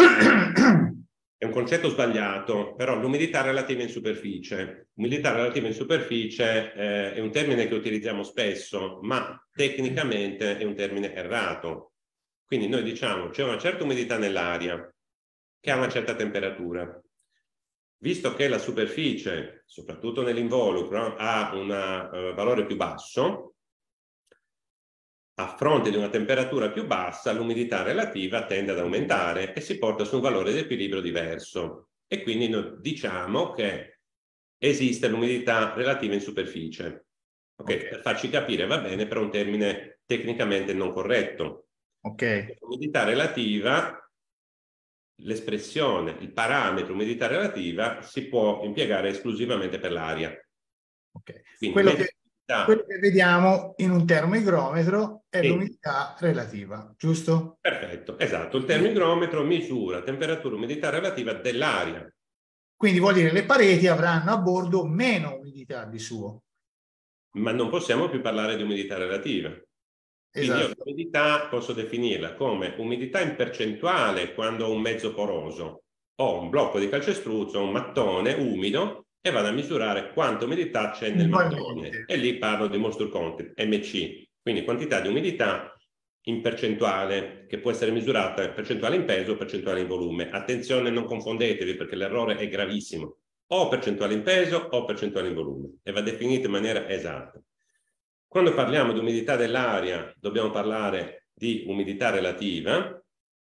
è un concetto sbagliato, però l'umidità relativa in superficie. Umidità relativa in superficie eh, è un termine che utilizziamo spesso, ma tecnicamente è un termine errato. Quindi noi diciamo c'è una certa umidità nell'aria che ha una certa temperatura. Visto che la superficie, soprattutto nell'involucro, ha un uh, valore più basso, a fronte di una temperatura più bassa, l'umidità relativa tende ad aumentare e si porta su un valore di equilibrio diverso. E quindi noi diciamo che esiste l'umidità relativa in superficie. Okay? Okay. Per farci capire va bene, però è un termine tecnicamente non corretto. Okay. L'umidità relativa, l'espressione, il parametro umidità relativa si può impiegare esclusivamente per l'aria. Okay. Quindi quello, meglio... che, quello che vediamo in un termoigrometro è sì. l'umidità relativa, giusto? Perfetto, esatto. Il termoigrometro misura temperatura e umidità relativa dell'aria. Quindi vuol dire che le pareti avranno a bordo meno umidità di suo. Ma non possiamo più parlare di umidità relativa. Quindi Esatto. io l'umidità posso definirla come umidità in percentuale quando ho un mezzo poroso, ho un blocco di calcestruzzo, un mattone umido e vado a misurare quanta umidità c'è nel mattone. E lì parlo di moisture content, M C, quindi quantità di umidità in percentuale, che può essere misurata percentuale in peso o percentuale in volume. Attenzione, non confondetevi perché l'errore è gravissimo. O percentuale in peso o percentuale in volume e va definita in maniera esatta. Quando parliamo di umidità dell'aria dobbiamo parlare di umidità relativa,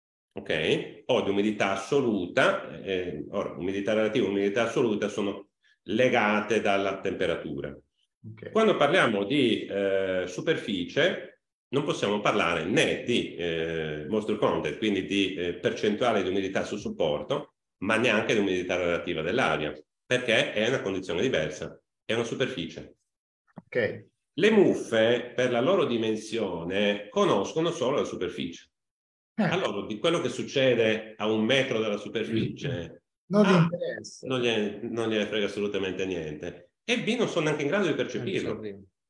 ok? O di umidità assoluta. Eh, ora, umidità relativa e umidità assoluta sono legate dalla temperatura. Okay. Quando parliamo di eh, superficie non possiamo parlare né di eh, moisture content, quindi di eh, percentuale di umidità sul supporto, ma neanche di umidità relativa dell'aria, perché è una condizione diversa, è una superficie. Ok. Le muffe, per la loro dimensione, conoscono solo la superficie. Eh. Allora, di quello che succede a un metro dalla superficie, non gli ah, interessa. Non gliene, non gliene frega assolutamente niente. E B, non sono neanche in grado di percepirlo.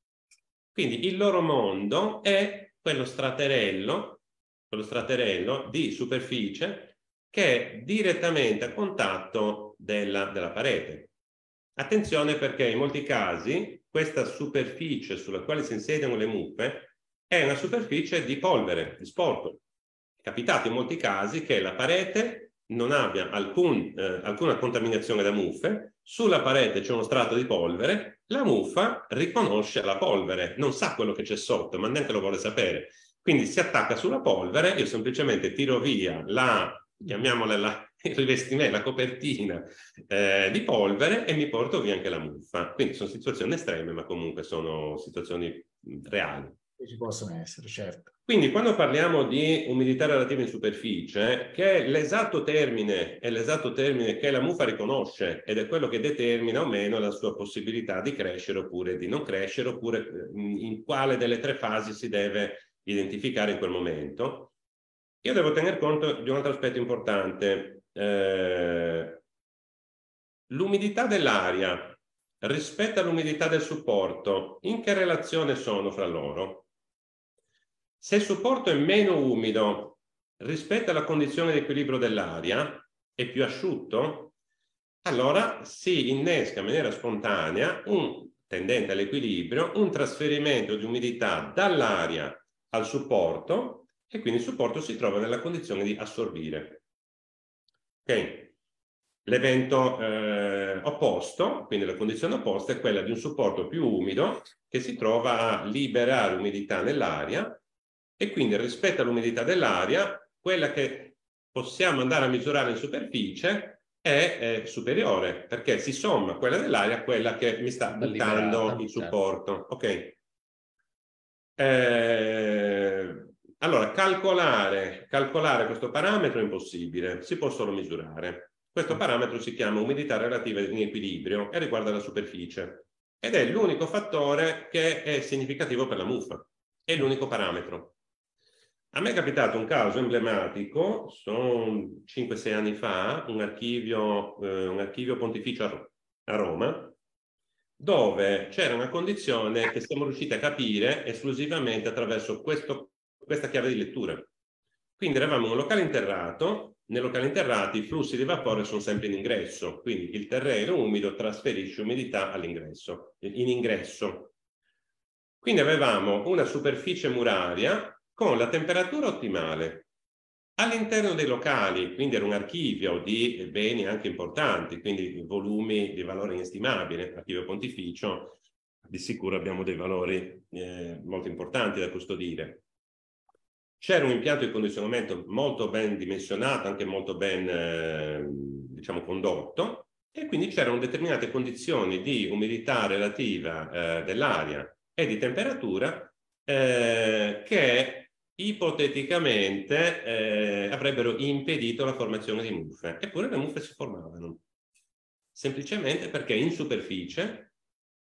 Quindi il loro mondo è quello straterello, quello straterello di superficie che è direttamente a contatto della, della parete. Attenzione perché in molti casi questa superficie sulla quale si insediano le muffe è una superficie di polvere, di sporco. È capitato in molti casi che la parete non abbia alcun, eh, alcuna contaminazione da muffe, sulla parete c'è uno strato di polvere, la muffa riconosce la polvere, non sa quello che c'è sotto, ma neanche lo vuole sapere. Quindi si attacca sulla polvere, io semplicemente tiro via la, chiamiamola la, il rivestimento, la copertina eh, di polvere e mi porto via anche la muffa. Quindi sono situazioni estreme, ma comunque sono situazioni reali. Ci possono essere, certo. Quindi quando parliamo di umidità relativa in superficie, che è l'esatto termine, è l'esatto termine che la muffa riconosce ed è quello che determina o meno la sua possibilità di crescere oppure di non crescere, oppure in quale delle tre fasi si deve identificare in quel momento, io devo tener conto di un altro aspetto importante. Eh, l'umidità dell'aria rispetto all'umidità del supporto, in che relazione sono fra loro? Se il supporto è meno umido rispetto alla condizione di equilibrio dell'aria, è più asciutto, allora si innesca in maniera spontanea, un, tendente all'equilibrio, un trasferimento di umidità dall'aria al supporto e quindi il supporto si trova nella condizione di assorbire. Ok? L'evento eh, opposto, quindi la condizione opposta, è quella di un supporto più umido che si trova a liberare umidità nell'aria e quindi rispetto all'umidità dell'aria, quella che possiamo andare a misurare in superficie è eh, superiore, perché si somma quella dell'aria a quella che mi sta buttando il supporto. Ok. Eh, allora, calcolare, calcolare questo parametro è impossibile, si può solo misurare. Questo parametro si chiama umidità relativa in equilibrio e riguarda la superficie. Ed è l'unico fattore che è significativo per la muffa. È l'unico parametro. A me è capitato un caso emblematico, sono cinque sei anni fa, un archivio, eh, un archivio pontificio a, Ro a Roma, dove c'era una condizione che siamo riusciti a capire esclusivamente attraverso questo, questa chiave di lettura. Quindi eravamo in un locale interrato, nel locale interrati i flussi di vapore sono sempre in ingresso, quindi il terreno umido trasferisce umidità all'ingresso, in ingresso. Quindi avevamo una superficie muraria con la temperatura ottimale. All'interno dei locali, quindi era un archivio di beni anche importanti, quindi volumi di valore inestimabile, archivio pontificio, di sicuro abbiamo dei valori eh, molto importanti da custodire. C'era un impianto di condizionamento molto ben dimensionato, anche molto ben eh, diciamo condotto, e quindi c'erano determinate condizioni di umidità relativa eh, dell'aria e di temperatura eh, che ipoteticamente eh, avrebbero impedito la formazione di muffe. Eppure le muffe si formavano, semplicemente perché in superficie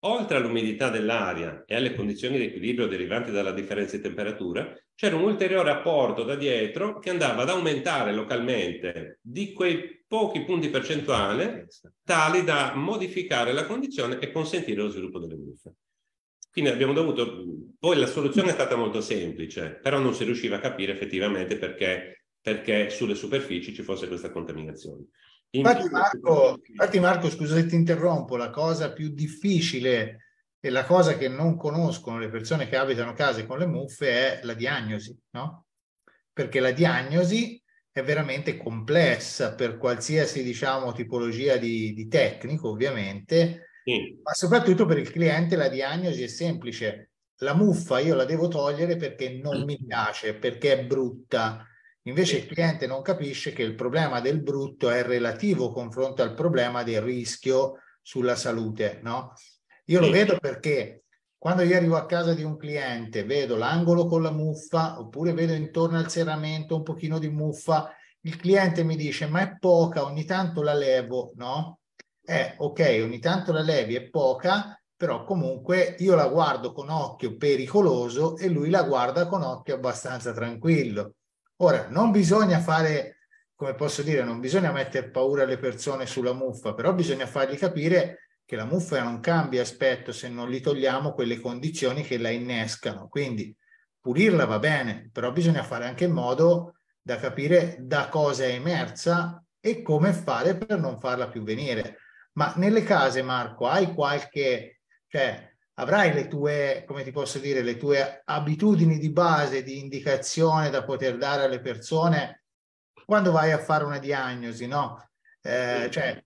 oltre all'umidità dell'aria e alle condizioni di equilibrio derivanti dalla differenza di temperatura, c'era un ulteriore apporto da dietro che andava ad aumentare localmente di quei pochi punti percentuali tali da modificare la condizione e consentire lo sviluppo delle muffe. Quindi abbiamo dovuto, poi la soluzione è stata molto semplice, però non si riusciva a capire effettivamente perché, perché sulle superfici ci fosse questa contaminazione. Infatti Marco, infatti Marco, scusa se ti interrompo, la cosa più difficile e la cosa che non conoscono le persone che abitano case con le muffe è la diagnosi, no? Perché la diagnosi è veramente complessa per qualsiasi, diciamo, tipologia di, di tecnico, ovviamente, sì. Ma soprattutto per il cliente la diagnosi è semplice. La muffa io la devo togliere perché non mi piace, perché è brutta. Invece il cliente non capisce che il problema del brutto è relativo confronto al problema del rischio sulla salute, no? Io lo vedo perché quando io arrivo a casa di un cliente, vedo l'angolo con la muffa, oppure vedo intorno al serramento un pochino di muffa, il cliente mi dice ma è poca, ogni tanto la levo, no? Eh, ok, ogni tanto la levi, è poca, però comunque io la guardo con occhio pericoloso e lui la guarda con occhio abbastanza tranquillo. Ora, non bisogna fare, come posso dire, non bisogna mettere paura alle persone sulla muffa, però bisogna fargli capire che la muffa non cambia aspetto se non gli togliamo quelle condizioni che la innescano. Quindi pulirla va bene, però bisogna fare anche in modo da capire da cosa è emersa e come fare per non farla più venire. Ma nelle case, Marco, hai qualche... cioè, avrai le tue, come ti posso dire, le tue abitudini di base, di indicazione da poter dare alle persone quando vai a fare una diagnosi, no? Eh, cioè,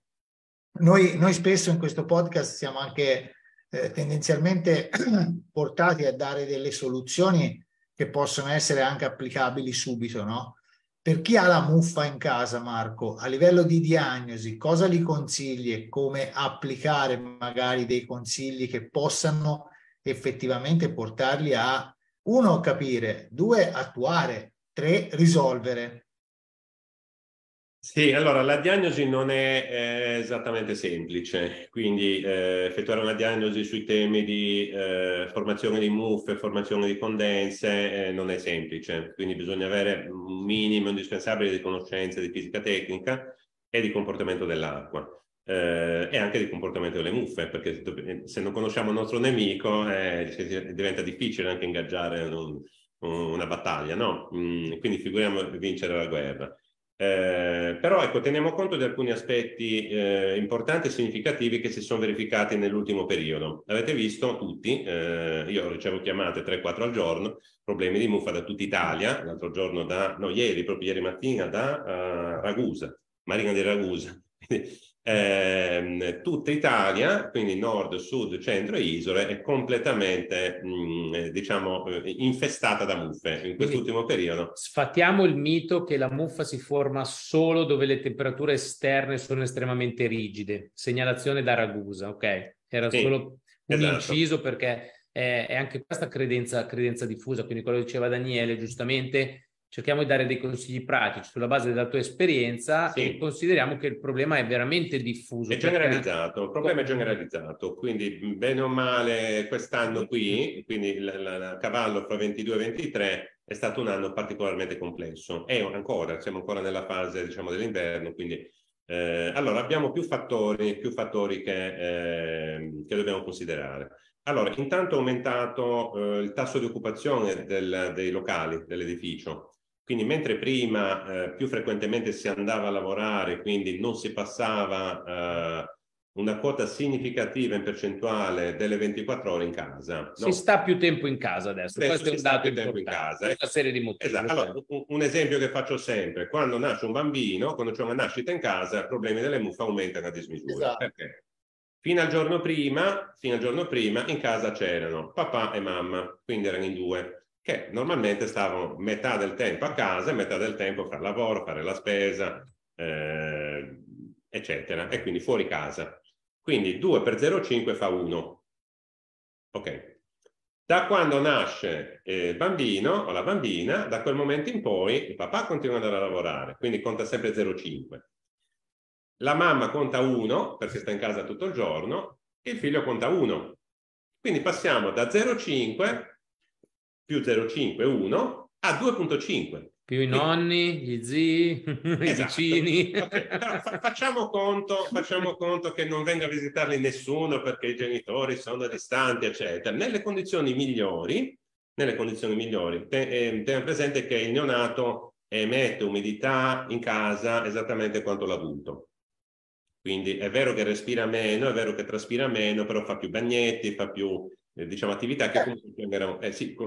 noi, noi spesso in questo podcast siamo anche eh, tendenzialmente portati a dare delle soluzioni che possono essere anche applicabili subito, no? Per chi ha la muffa in casa, Marco, a livello di diagnosi, cosa gli consigli e come applicare magari dei consigli che possano effettivamente portarli a, uno, capire, due, attuare, tre, risolvere? Sì, allora la diagnosi non è eh, esattamente semplice, quindi eh, effettuare una diagnosi sui temi di eh, formazione di muffe, formazione di condense eh, non è semplice, quindi bisogna avere un minimo indispensabile di conoscenze di fisica tecnica e di comportamento dell'acqua eh, e anche di comportamento delle muffe, perché se non conosciamo il nostro nemico eh, diventa difficile anche ingaggiare un, un, una battaglia, no? Mm, quindi figuriamo vincere la guerra. Eh, però ecco, teniamo conto di alcuni aspetti eh, importanti e significativi che si sono verificati nell'ultimo periodo. Avete visto tutti, eh, io ricevo chiamate tre quattro al giorno, problemi di muffa da tutta Italia, l'altro giorno da, no ieri, proprio ieri mattina da uh, Ragusa, Marina di Ragusa. Eh, tutta Italia, quindi nord, sud, centro e isole, è completamente mh, diciamo infestata da muffe in quest'ultimo periodo. Sfattiamo il mito che la muffa si forma solo dove le temperature esterne sono estremamente rigide. Segnalazione da Ragusa, ok? Era sì, solo un esatto. inciso perché è, è anche questa credenza, credenza diffusa, quindi quello che diceva Daniele giustamente. Cerchiamo di dare dei consigli pratici sulla base della tua esperienza sì. e consideriamo che il problema è veramente diffuso. È generalizzato, il problema è generalizzato, quindi bene o male quest'anno qui, quindi il cavallo fra ventidue e ventitré è stato un anno particolarmente complesso e ancora, siamo ancora nella fase diciamo dell'inverno, quindi eh, allora abbiamo più fattori, più fattori che, eh, che dobbiamo considerare. Allora, intanto è aumentato eh, il tasso di occupazione del, dei locali, dell'edificio. Quindi mentre prima eh, più frequentemente si andava a lavorare, quindi non si passava eh, una quota significativa in percentuale delle ventiquattro ore in casa. No? Si sta più tempo in casa adesso, adesso questo è un dato più tempo in casa. Una serie di motivi. Esatto. Allora, un, un esempio che faccio sempre, quando nasce un bambino, quando c'è una nascita in casa, i problemi delle muffe aumentano a dismisura. Esatto. Perché? Fino al giorno prima, fino al giorno prima in casa c'erano papà e mamma, quindi erano in due, che normalmente stavano metà del tempo a casa e metà del tempo a fare lavoro, fare la spesa, eh, eccetera, e quindi fuori casa. Quindi due per zero virgola cinque fa uno. Ok. Da quando nasce il bambino o la bambina, da quel momento in poi il papà continua ad andare a lavorare, quindi conta sempre zero virgola cinque. La mamma conta uno perché sta in casa tutto il giorno, e il figlio conta uno Quindi passiamo da zero virgola cinque più zero virgola cinque, uno, a due virgola cinque. Più i nonni, gli zii, esatto. i vicini. Okay. Però fa facciamo, conto, facciamo conto che non venga a visitarli nessuno perché i genitori sono distanti, eccetera. Nelle condizioni migliori, nelle condizioni migliori, te, eh, tenga presente che il neonato emette umidità in casa esattamente quanto l'adulto. Quindi è vero che respira meno, è vero che traspira meno, però fa più bagnetti, fa più eh, diciamo attività che comunque vengono eh, sì,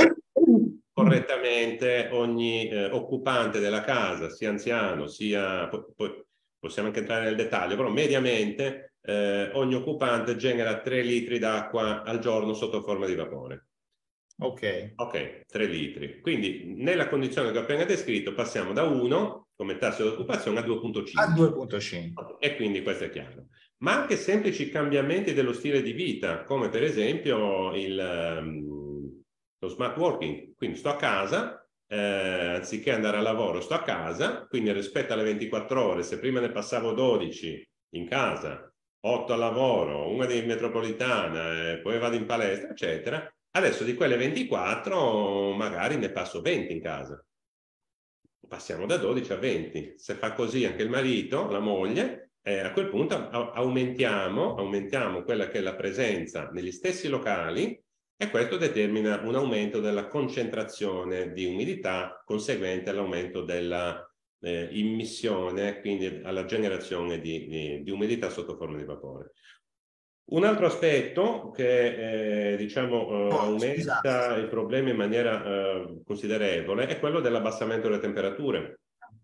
correttamente ogni eh, occupante della casa, sia anziano, sia poi, poi possiamo anche entrare nel dettaglio, però mediamente eh, ogni occupante genera tre litri d'acqua al giorno sotto forma di vapore. Ok. Ok, tre litri. Quindi nella condizione che ho appena descritto passiamo da uno come tasso di occupazione a due virgola cinque. A due virgola cinque. Okay, e quindi questo è chiaro. Ma anche semplici cambiamenti dello stile di vita, come per esempio il, um, lo smart working. Quindi sto a casa, eh, anziché andare al lavoro sto a casa, quindi rispetto alle ventiquattro ore, se prima ne passavo dodici in casa, otto al lavoro, una in metropolitana, eh, poi vado in palestra, eccetera, adesso di quelle ventiquattro magari ne passo venti in casa. Passiamo da dodici a venti. Se fa così anche il marito, la moglie, eh, a quel punto aumentiamo, aumentiamo quella che è la presenza negli stessi locali e questo determina un aumento della concentrazione di umidità conseguente all'aumento della eh, immissione, quindi alla generazione di, di, di umidità sotto forma di vapore. Un altro aspetto che eh, diciamo eh, oh, aumenta scusate. il problema in maniera eh, considerevole è quello dell'abbassamento delle temperature.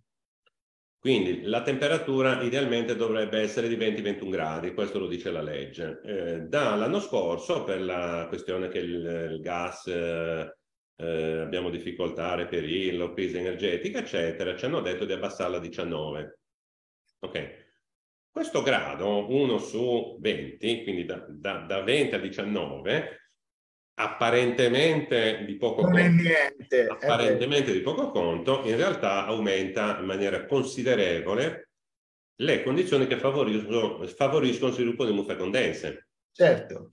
Quindi la temperatura idealmente dovrebbe essere di venti ventuno gradi, questo lo dice la legge. Eh, dall'anno scorso, per la questione che il, il gas eh, eh, abbiamo difficoltà a reperirlo, crisi energetica, eccetera, ci hanno detto di abbassarla a diciannove. Ok. Questo grado, uno su venti, quindi da, da, da venti a diciannove, apparentemente di poco non conto, è niente, apparentemente di poco conto, in realtà aumenta in maniera considerevole le condizioni che favoriscono, favoriscono lo sviluppo di muffe condense. Certo.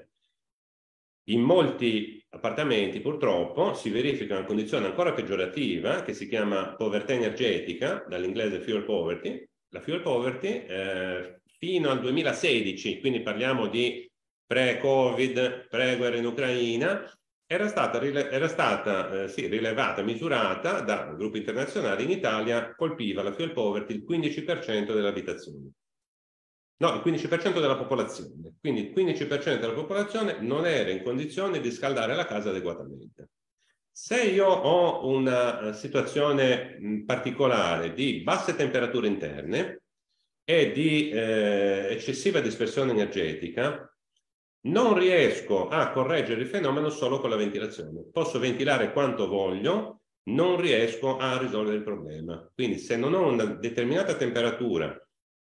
In molti appartamenti purtroppo si verifica una condizione ancora peggiorativa che si chiama povertà energetica, dall'inglese fuel poverty. La fuel poverty eh, fino al duemilasedici, quindi parliamo di pre-Covid, pre-guerra in Ucraina, era stata, era stata eh, sì, rilevata, misurata da gruppi internazionali. In Italia colpiva la fuel poverty il quindici per cento delle abitazioni. No, il quindici per cento della popolazione. Quindi il quindici per cento della popolazione non era in condizione di scaldare la casa adeguatamente. Se io ho una situazione particolare di basse temperature interne e di eh, eccessiva dispersione energetica, non riesco a correggere il fenomeno solo con la ventilazione. Posso ventilare quanto voglio, non riesco a risolvere il problema. Quindi se non ho una determinata temperatura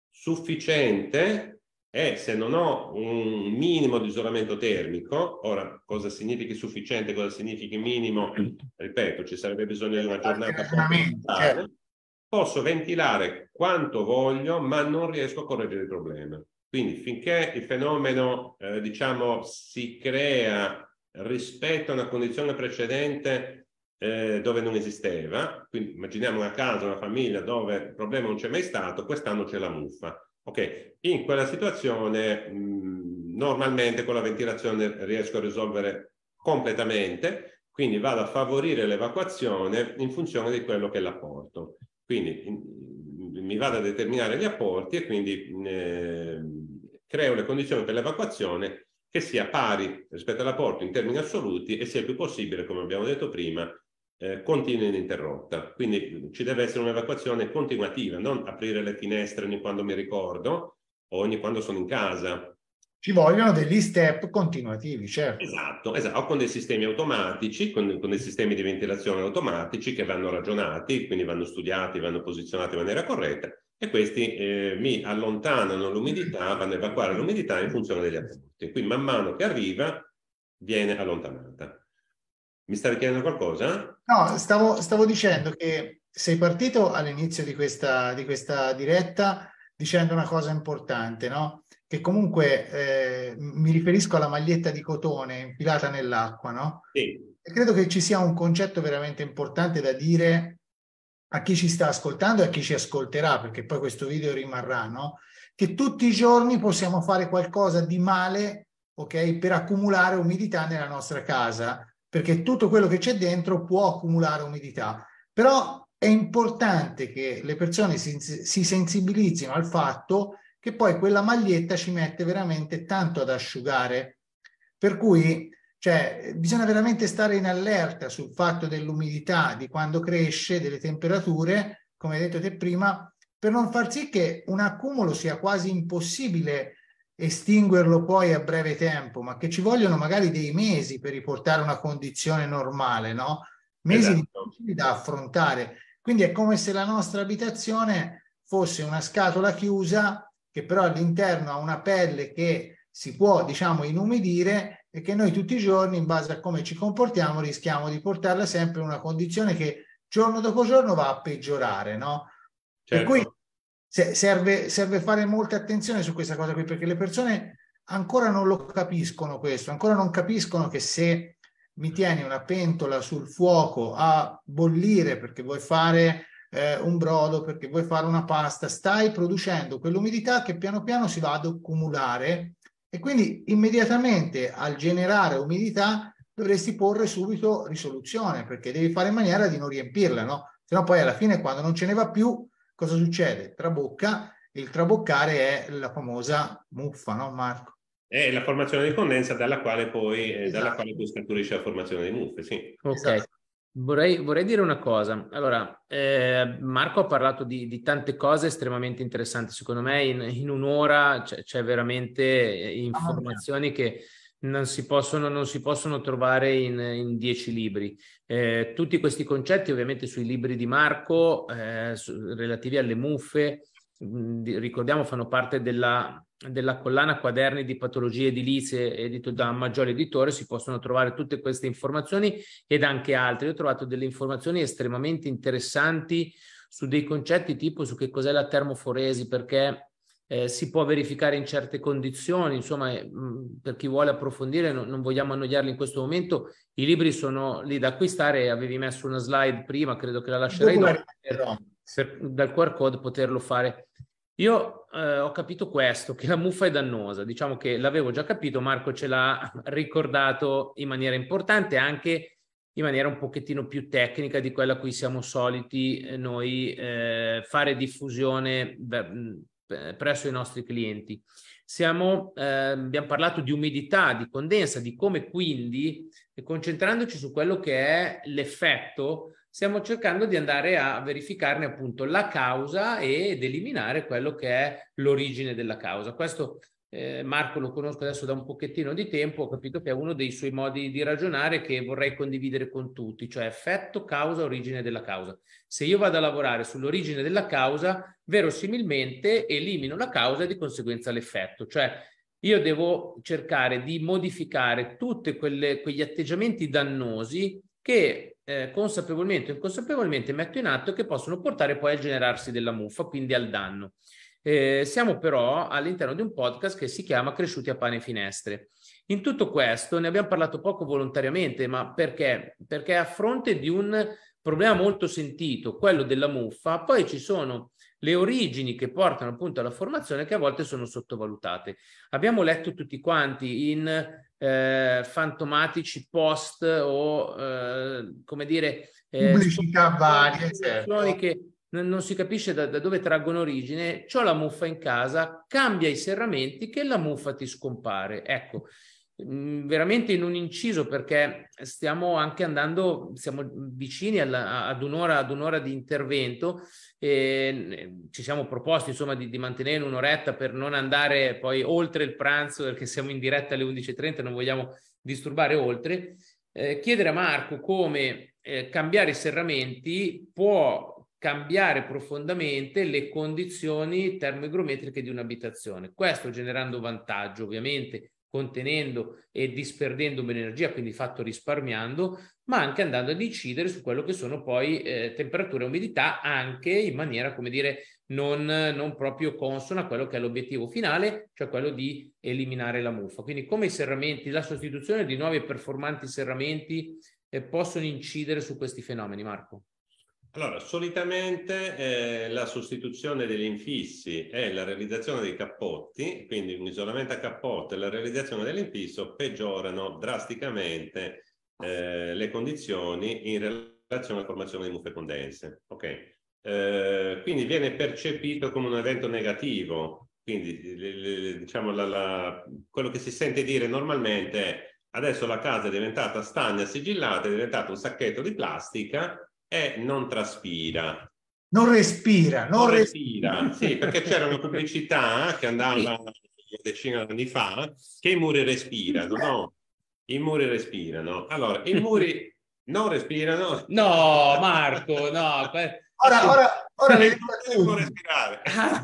sufficiente e se non ho un minimo di isolamento termico, ora cosa significa sufficiente, cosa significa minimo, ripeto, ci sarebbe bisogno di una giornata certo. Posso ventilare quanto voglio, ma non riesco a correggere il problema. Quindi finché il fenomeno, eh, diciamo, si crea rispetto a una condizione precedente eh, dove non esisteva, quindi immaginiamo una casa, una famiglia dove il problema non c'è mai stato, quest'anno c'è la muffa. Ok, in quella situazione mh, normalmente con la ventilazione riesco a risolvere completamente, quindi vado a favorire l'evacuazione in funzione di quello che è l'apporto. Quindi in, mi vado a determinare gli apporti e quindi eh, creo le condizioni per l'evacuazione che sia pari rispetto all'apporto in termini assoluti e sia il più possibile, come abbiamo detto prima, eh, continua e ininterrotta. Quindi ci deve essere un'evacuazione continuativa, non aprire le finestre ogni quando mi ricordo o ogni quando sono in casa. Ci vogliono degli step continuativi, certo. Esatto, esatto, o con dei sistemi automatici, con, con dei sistemi di ventilazione automatici che vanno ragionati, quindi vanno studiati, vanno posizionati in maniera corretta e questi eh, mi allontanano l'umidità, vanno a evacuare l'umidità in funzione degli apporti. Quindi man mano che arriva viene allontanata. Mi stavi chiedendo qualcosa? No, stavo, stavo dicendo che sei partito all'inizio di questa, di questa diretta dicendo una cosa importante, no? che comunque eh, mi riferisco alla maglietta di cotone infilata nell'acqua, no? Sì. E credo che ci sia un concetto veramente importante da dire a chi ci sta ascoltando e a chi ci ascolterà, perché poi questo video rimarrà, no? Che tutti i giorni possiamo fare qualcosa di male, ok, per accumulare umidità nella nostra casa, perché tutto quello che c'è dentro può accumulare umidità. Però è importante che le persone si, si sensibilizzino al fatto che poi quella maglietta ci mette veramente tanto ad asciugare, per cui cioè, bisogna veramente stare in allerta sul fatto dell'umidità, di quando cresce, delle temperature, come hai detto te prima, per non far sì che un accumulo sia quasi impossibile estinguerlo poi a breve tempo, ma che ci vogliono magari dei mesi per riportare una condizione normale, no? Mesi Esatto. difficili da affrontare. Quindi è come se la nostra abitazione fosse una scatola chiusa che però all'interno ha una pelle che si può, diciamo, inumidire e che noi tutti i giorni, in base a come ci comportiamo, rischiamo di portarla sempre in una condizione che giorno dopo giorno va a peggiorare, no? Per Certo. cui serve, serve fare molta attenzione su questa cosa qui, perché le persone ancora non lo capiscono questo, ancora non capiscono che se mi tieni una pentola sul fuoco a bollire perché vuoi fare eh, un brodo, perché vuoi fare una pasta, stai producendo quell'umidità che piano piano si va ad accumulare e quindi immediatamente al generare umidità dovresti porre subito risoluzione, perché devi fare in maniera di non riempirla, no? Se no poi alla fine quando non ce ne va più, cosa succede? Trabocca, il traboccare è la famosa muffa, no Marco? È la formazione di condensa dalla quale poi, eh, Esatto. dalla quale poi scaturisce la formazione di muffe, sì. Ok, Esatto. vorrei, vorrei dire una cosa. Allora, eh, Marco ha parlato di, di tante cose estremamente interessanti. Secondo me in, in un'ora c'è, c'è veramente informazioni che non si possono, non si possono trovare in, in dieci libri. Eh, tutti questi concetti ovviamente sui libri di Marco, eh, su, relativi alle muffe, mh, ricordiamo fanno parte della... della collana Quaderni di patologie edilizie edito da Maggioli Editore. Si possono trovare tutte queste informazioni ed anche altre. Io ho trovato delle informazioni estremamente interessanti su dei concetti tipo su che cos'è la termoforesi, perché eh, si può verificare in certe condizioni, insomma, mh, per chi vuole approfondire non, non vogliamo annoiarli in questo momento, i libri sono lì da acquistare. Avevi messo una slide prima, credo che la lascerei dopo per, per, dal Q R code poterlo fare. Io eh, ho capito questo, che la muffa è dannosa, diciamo che l'avevo già capito, Marco ce l'ha ricordato in maniera importante, anche in maniera un pochettino più tecnica di quella a cui siamo soliti eh, noi eh, fare diffusione beh, presso i nostri clienti. Siamo, eh, abbiamo parlato di umidità, di condensa, di come quindi, concentrandoci su quello che è l'effetto, stiamo cercando di andare a verificarne appunto la causa ed eliminare quello che è l'origine della causa. Questo eh, Marco lo conosco adesso da un pochettino di tempo, ho capito che è uno dei suoi modi di ragionare che vorrei condividere con tutti, cioè effetto, causa, origine della causa. Se io vado a lavorare sull'origine della causa, verosimilmente elimino la causa e di conseguenza l'effetto, cioè io devo cercare di modificare tutti quegli atteggiamenti dannosi che eh, consapevolmente o inconsapevolmente metto in atto e che possono portare poi al generarsi della muffa, quindi al danno. Eh, siamo però all'interno di un podcast che si chiama Cresciuti a pane e finestre. In tutto questo ne abbiamo parlato poco volontariamente, ma perché? Perché a fronte di un problema molto sentito, quello della muffa, poi ci sono le origini che portano appunto alla formazione che a volte sono sottovalutate. Abbiamo letto tutti quanti in eh, fantomatici post o eh, come dire eh, pubblicità varie, certo. che non, non si capisce da, da dove traggono origine. C'ho la muffa in casa, cambia i serramenti che la muffa ti scompare. Ecco, veramente in un inciso, perché stiamo anche andando, siamo vicini alla, ad un'ora ad un'ora di intervento e ci siamo proposti insomma di, di mantenere un'oretta per non andare poi oltre il pranzo, perché siamo in diretta alle undici e trenta, non vogliamo disturbare oltre. Eh, chiedere a Marco come eh, cambiare i serramenti può cambiare profondamente le condizioni termoigrometriche di un'abitazione, questo generando vantaggio ovviamente contenendo e disperdendo meno energia, quindi di fatto risparmiando, ma anche andando ad incidere su quello che sono poi eh, temperatura e umidità, anche in maniera, come dire, non, non proprio consona a quello che è l'obiettivo finale, cioè quello di eliminare la muffa. Quindi come i serramenti, la sostituzione di nuovi e performanti serramenti eh, possono incidere su questi fenomeni, Marco? Allora, solitamente eh, la sostituzione degli infissi e la realizzazione dei cappotti, quindi un isolamento a cappotto e la realizzazione dell'infisso, peggiorano drasticamente eh, le condizioni in relazione alla formazione di muffe condense. Ok. Eh, quindi viene percepito come un evento negativo, quindi le, le, diciamo la, la, quello che si sente dire normalmente è: adesso la casa è diventata stagna sigillata, è diventato un sacchetto di plastica e non traspira. Non respira, non, non respira. respira. Sì, perché c'era una pubblicità che andava una decina di anni fa che i muri respirano, no? I muri respirano. Allora, i muri non respirano. No, Marco, no. Ora, ora, ora le non può respirare.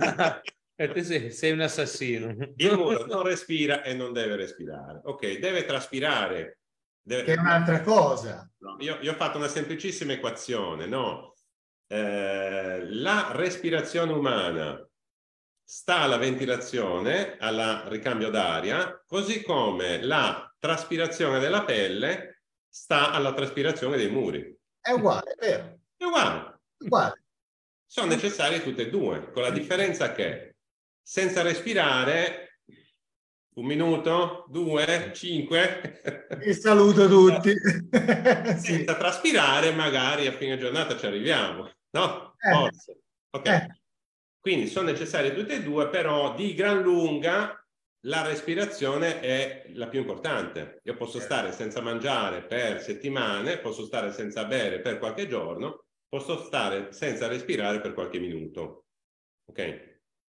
E te sei, sei un assassino. Il muro non respira e non deve respirare. Ok, deve traspirare. Deve... Che è un'altra cosa. No, io, io ho fatto una semplicissima equazione, no? Eh, la respirazione umana sta alla ventilazione, al ricambio d'aria, così come la traspirazione della pelle sta alla traspirazione dei muri. È uguale, è vero? È uguale. È uguale. Sono necessarie tutte e due, con la differenza che senza respirare, un minuto, due, cinque... E saluto tutti. Senza Sì. traspirare magari a fine giornata ci arriviamo, no? Eh. Forse. Ok. Eh. Quindi sono necessarie tutte e due, però di gran lunga la respirazione è la più importante. Io posso stare senza mangiare per settimane, posso stare senza bere per qualche giorno, posso stare senza respirare per qualche minuto. Ok?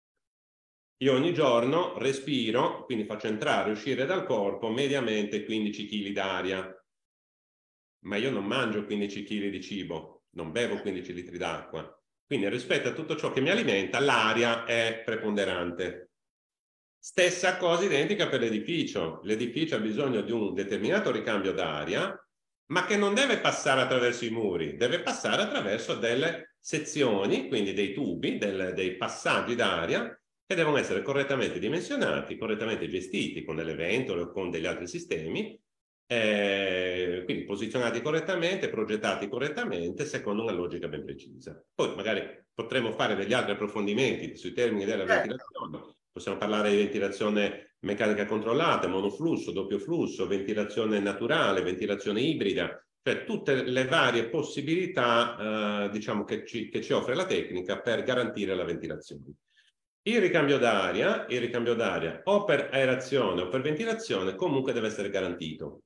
Io ogni giorno respiro, quindi faccio entrare e uscire dal corpo mediamente quindici chili d'aria. Ma io non mangio quindici chili di cibo, non bevo quindici litri d'acqua. Quindi rispetto a tutto ciò che mi alimenta, l'aria è preponderante. Stessa cosa identica per l'edificio. L'edificio ha bisogno di un determinato ricambio d'aria, ma che non deve passare attraverso i muri, deve passare attraverso delle sezioni, quindi dei tubi, del, dei passaggi d'aria, che devono essere correttamente dimensionati, correttamente gestiti con delle ventole o con degli altri sistemi, eh, quindi posizionati correttamente, progettati correttamente, secondo una logica ben precisa. Poi magari potremo fare degli altri approfondimenti sui termini della ventilazione. Possiamo parlare di ventilazione meccanica controllata, monoflusso, doppio flusso, ventilazione naturale, ventilazione ibrida, cioè tutte le varie possibilità eh, diciamo che ci, che ci offre la tecnica per garantire la ventilazione. Il ricambio d'aria, il ricambio d'aria o per aerazione o per ventilazione comunque deve essere garantito.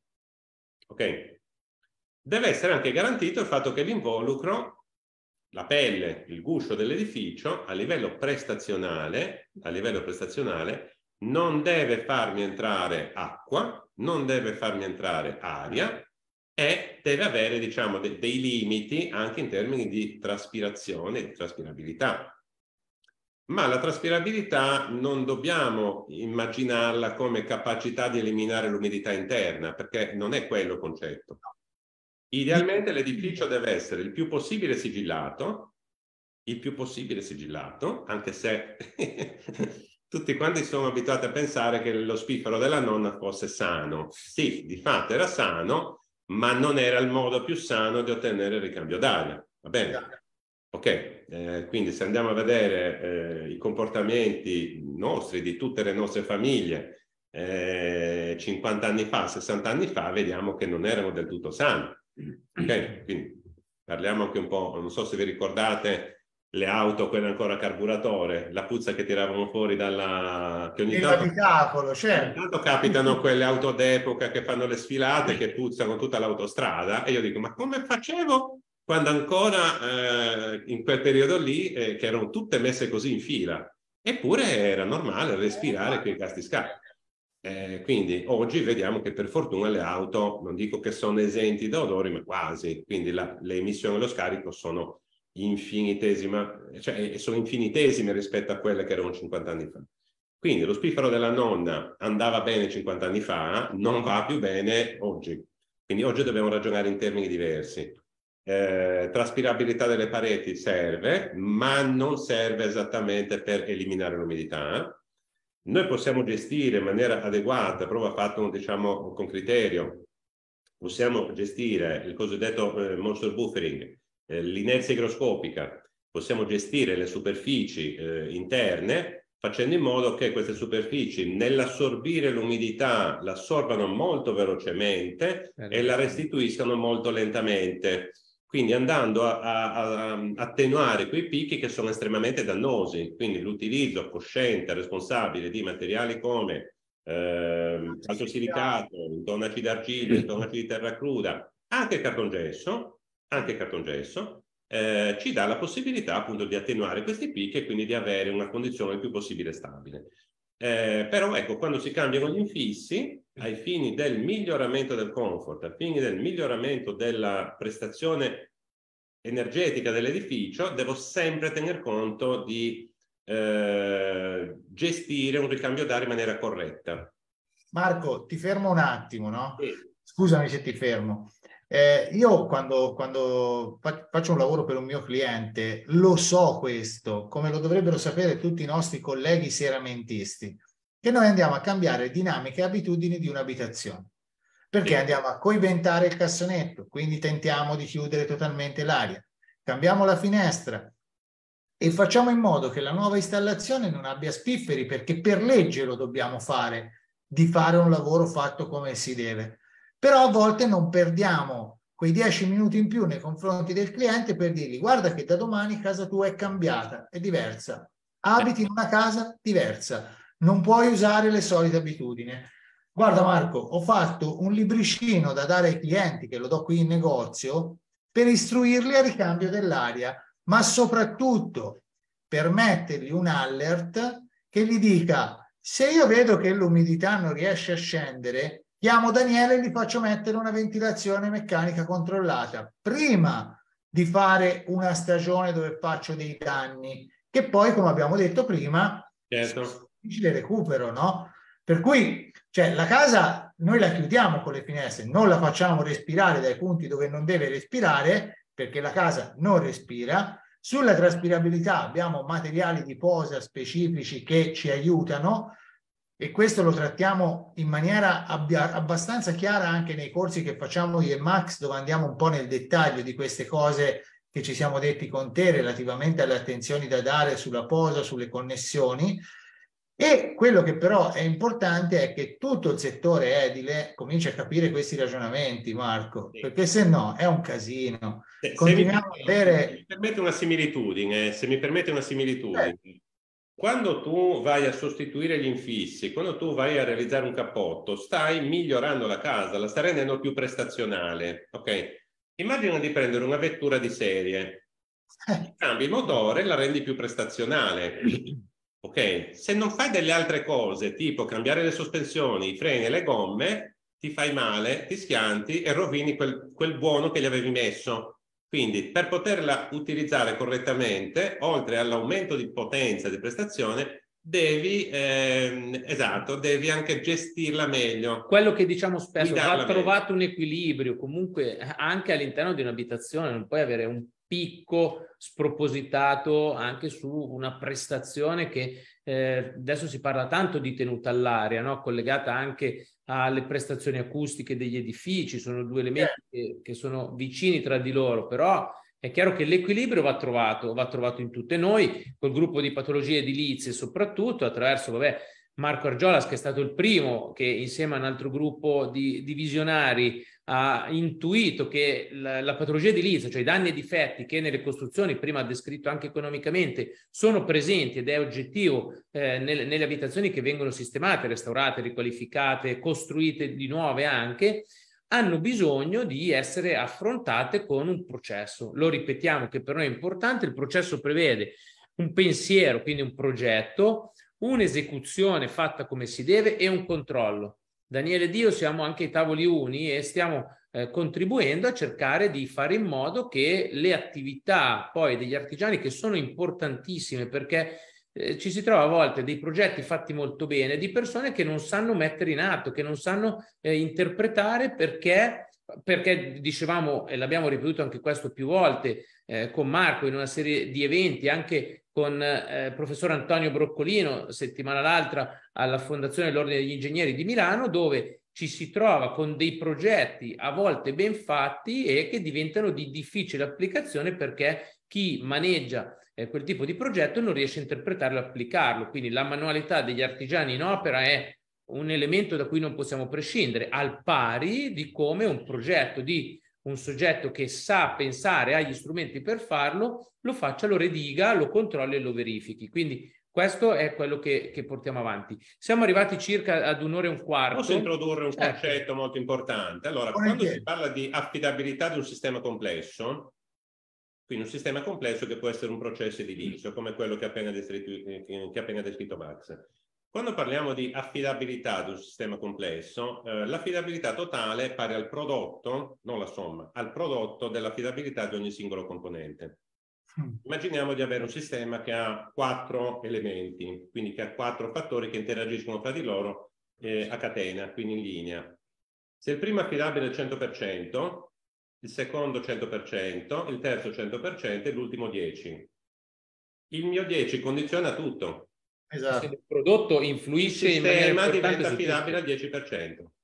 Ok? Deve essere anche garantito il fatto che l'involucro, la pelle, il guscio dell'edificio, a livello prestazionale, a livello prestazionale, non deve farmi entrare acqua, non deve farmi entrare aria e deve avere, diciamo, de- dei limiti anche in termini di traspirazione, di traspirabilità. Ma la traspirabilità non dobbiamo immaginarla come capacità di eliminare l'umidità interna, perché non è quello il concetto. Idealmente l'edificio deve essere il più possibile sigillato, il più possibile sigillato, anche se tutti quanti sono abituati a pensare che lo spiffero della nonna fosse sano. Sì, di fatto era sano, ma non era il modo più sano di ottenere il ricambio d'aria. Va bene? Ok, eh, quindi se andiamo a vedere eh, i comportamenti nostri, di tutte le nostre famiglie, eh, cinquanta anni fa, sessanta anni fa, vediamo che non erano del tutto sani. Ok, quindi parliamo anche un po', non so se vi ricordate le auto, quelle ancora a carburatore, la puzza che tiravano fuori dalla... Che ogni tanto, Abitacolo, certo. ogni tanto capitano quelle auto d'epoca che fanno le sfilate, che puzzano tutta l'autostrada, e io dico, ma come facevo? Quando ancora eh, in quel periodo lì, eh, che erano tutte messe così in fila, eppure era normale respirare quei gas di scarico. Eh, quindi oggi vediamo che per fortuna le auto, non dico che sono esenti da odori, ma quasi, quindi la, le emissioni allo scarico sono infinitesime, cioè sono infinitesime rispetto a quelle che erano cinquanta anni fa. Quindi lo spiffero della nonna andava bene cinquanta anni fa, non va più bene oggi. Quindi oggi dobbiamo ragionare in termini diversi. Eh, traspirabilità delle pareti serve, ma non serve esattamente per eliminare l'umidità. Noi possiamo gestire in maniera adeguata, però va fatto, diciamo, con criterio. Possiamo gestire il cosiddetto eh, moisture buffering, eh, l'inerzia igroscopica, possiamo gestire le superfici eh, interne, facendo in modo che queste superfici nell'assorbire l'umidità l'assorbano molto velocemente e la restituiscano molto lentamente, quindi andando a, a, a attenuare quei picchi che sono estremamente dannosi. Quindi l'utilizzo cosciente, responsabile di materiali come eh, altosilicato, intonaci d'argilla, intonaci di terra cruda, anche cartongesso, anche cartongesso, Eh, ci dà la possibilità appunto di attenuare questi picchi e quindi di avere una condizione il più possibile stabile. Eh, però ecco, quando si cambiano gli infissi, ai fini del miglioramento del comfort, ai fini del miglioramento della prestazione energetica dell'edificio, devo sempre tener conto di eh, gestire un ricambio d'aria in maniera corretta. Marco, ti fermo un attimo, no? Sì. Scusami se ti fermo. Eh, io quando, quando faccio un lavoro per un mio cliente lo so questo, come lo dovrebbero sapere tutti i nostri colleghi seramentisti, che noi andiamo a cambiare dinamiche e abitudini di un'abitazione, perché andiamo a coibentare il cassonetto, quindi tentiamo di chiudere totalmente l'aria, cambiamo la finestra e facciamo in modo che la nuova installazione non abbia spifferi, perché per legge lo dobbiamo fare, di fare un lavoro fatto come si deve. Però a volte non perdiamo quei dieci minuti in più nei confronti del cliente per dirgli: guarda che da domani casa tua è cambiata, è diversa, abiti in una casa diversa, non puoi usare le solite abitudini. Guarda Marco, ho fatto un libricino da dare ai clienti, che lo do qui in negozio, per istruirli al ricambio dell'aria, ma soprattutto per mettergli un alert che gli dica: se io vedo che l'umidità non riesce a scendere, chiamo Daniele e gli faccio mettere una ventilazione meccanica controllata prima di fare una stagione dove faccio dei danni, che poi, come abbiamo detto prima, certo, difficile recupero, no? Per cui, cioè, la casa noi la chiudiamo con le finestre, non la facciamo respirare dai punti dove non deve respirare, perché la casa non respira. Sulla traspirabilità abbiamo materiali di posa specifici che ci aiutano, e questo lo trattiamo in maniera abbastanza chiara anche nei corsi che facciamo io e Max, dove andiamo un po' nel dettaglio di queste cose che ci siamo detti con te relativamente alle attenzioni da dare sulla posa, sulle connessioni. E quello che però è importante è che tutto il settore edile cominci a capire questi ragionamenti, Marco, sì, perché se no è un casino. Se, Continuiamo se mi, a avere... se mi permette una similitudine, se mi permette una similitudine, eh. Quando tu vai a sostituire gli infissi, quando tu vai a realizzare un cappotto, stai migliorando la casa, la stai rendendo più prestazionale, ok? Immagina di prendere una vettura di serie, cambi il motore, la rendi più prestazionale. Ok, se non fai delle altre cose, tipo cambiare le sospensioni, i freni e le gomme, ti fai male, ti schianti e rovini quel, quel buono che gli avevi messo. Quindi, per poterla utilizzare correttamente, oltre all'aumento di potenza e di prestazione, devi, ehm, esatto, devi anche gestirla meglio. Quello che diciamo spesso, va trovato meglio. un equilibrio, comunque anche all'interno di un'abitazione, non puoi avere un picco spropositato anche su una prestazione che eh, adesso si parla tanto di tenuta all'aria, no? Collegata anche alle prestazioni acustiche degli edifici, sono due elementi che, che sono vicini tra di loro, però è chiaro che l'equilibrio va trovato, va trovato in tutte noi, col gruppo di patologie edilizie soprattutto, attraverso, vabbè, Marco Argiolas, che è stato il primo che insieme a un altro gruppo di, di visionari ha intuito che la, la patologia edilizia, cioè i danni e difetti che nelle costruzioni, prima ha descritto anche economicamente, sono presenti ed è oggettivo eh, nelle, nelle abitazioni che vengono sistemate, restaurate, riqualificate, costruite di nuove anche, hanno bisogno di essere affrontate con un processo. Lo ripetiamo che per noi è importante, il processo prevede un pensiero, quindi un progetto, un'esecuzione fatta come si deve e un controllo. Daniele ed io siamo anche ai tavoli uni e stiamo eh, contribuendo a cercare di fare in modo che le attività poi degli artigiani, che sono importantissime perché eh, ci si trova a volte dei progetti fatti molto bene di persone che non sanno mettere in atto, che non sanno eh, interpretare perché, perché dicevamo, e l'abbiamo ripetuto anche questo più volte eh, con Marco in una serie di eventi, anche con eh, il professor Antonio Broccolino settimana l'altra alla Fondazione dell'Ordine degli Ingegneri di Milano, dove ci si trova con dei progetti a volte ben fatti e che diventano di difficile applicazione perché chi maneggia eh, quel tipo di progetto non riesce a interpretarlo e applicarlo. Quindi la manualità degli artigiani in opera è un elemento da cui non possiamo prescindere, al pari di come un progetto di un soggetto che sa pensare, ha gli strumenti per farlo, lo faccia, lo rediga, lo controlli e lo verifichi. Quindi questo è quello che, che portiamo avanti. Siamo arrivati circa ad un'ora e un quarto. Posso introdurre un certo. concetto molto importante? Allora, quando si parla di affidabilità di un sistema complesso, quindi un sistema complesso che può essere un processo edilizio, come quello che ha appena descritto, che ha appena descritto Max. Quando parliamo di affidabilità di un sistema complesso, eh, l'affidabilità totale è pari al prodotto, non la somma, al prodotto dell'affidabilità di ogni singolo componente. Immaginiamo di avere un sistema che ha quattro elementi, quindi che ha quattro fattori che interagiscono fra di loro eh, a catena, quindi in linea. Se il primo è affidabile al cento per cento, il secondo cento per cento, il terzo cento per cento e l'ultimo dieci per cento. Il mio dieci condiziona tutto. Esatto. Se il prodotto influisce in maniera importante, il sistema diventa affidabile al dieci per cento.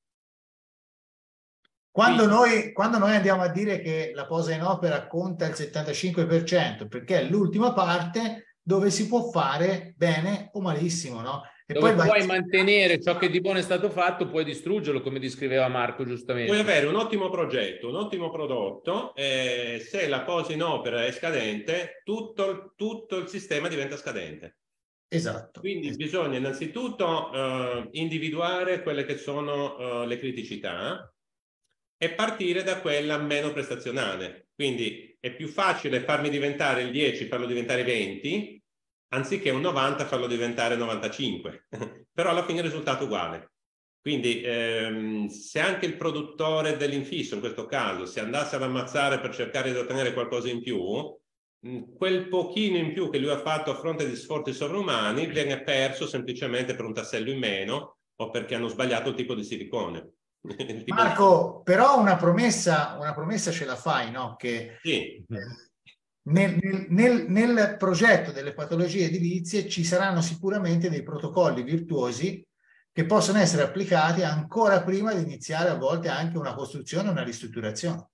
Quando noi, quando noi andiamo a dire che la posa in opera conta il settantacinque per cento, perché è l'ultima parte dove si può fare bene o malissimo, no? E dove poi puoi vai... mantenere ciò che di buono è stato fatto, puoi distruggerlo, come descriveva Marco giustamente. Puoi avere un ottimo progetto, un ottimo prodotto, e se la posa in opera è scadente, tutto, tutto il sistema diventa scadente. Esatto. Quindi esatto. bisogna innanzitutto uh, individuare quelle che sono uh, le criticità e partire da quella meno prestazionale. Quindi è più facile farmi diventare il dieci, farlo diventare venti, anziché un novanta farlo diventare novantacinque. Però alla fine il risultato è uguale. Quindi ehm, se anche il produttore dell'infisso, in questo caso, si andasse ad ammazzare per cercare di ottenere qualcosa in più, mh, quel pochino in più che lui ha fatto a fronte di sforzi sovrumani viene perso semplicemente per un tassello in meno o perché hanno sbagliato il tipo di silicone. Marco, però una promessa, una promessa ce la fai, no? Che sì. eh, nel, nel, nel progetto delle patologie edilizie ci saranno sicuramente dei protocolli virtuosi che possono essere applicati ancora prima di iniziare a volte anche una costruzione o una ristrutturazione.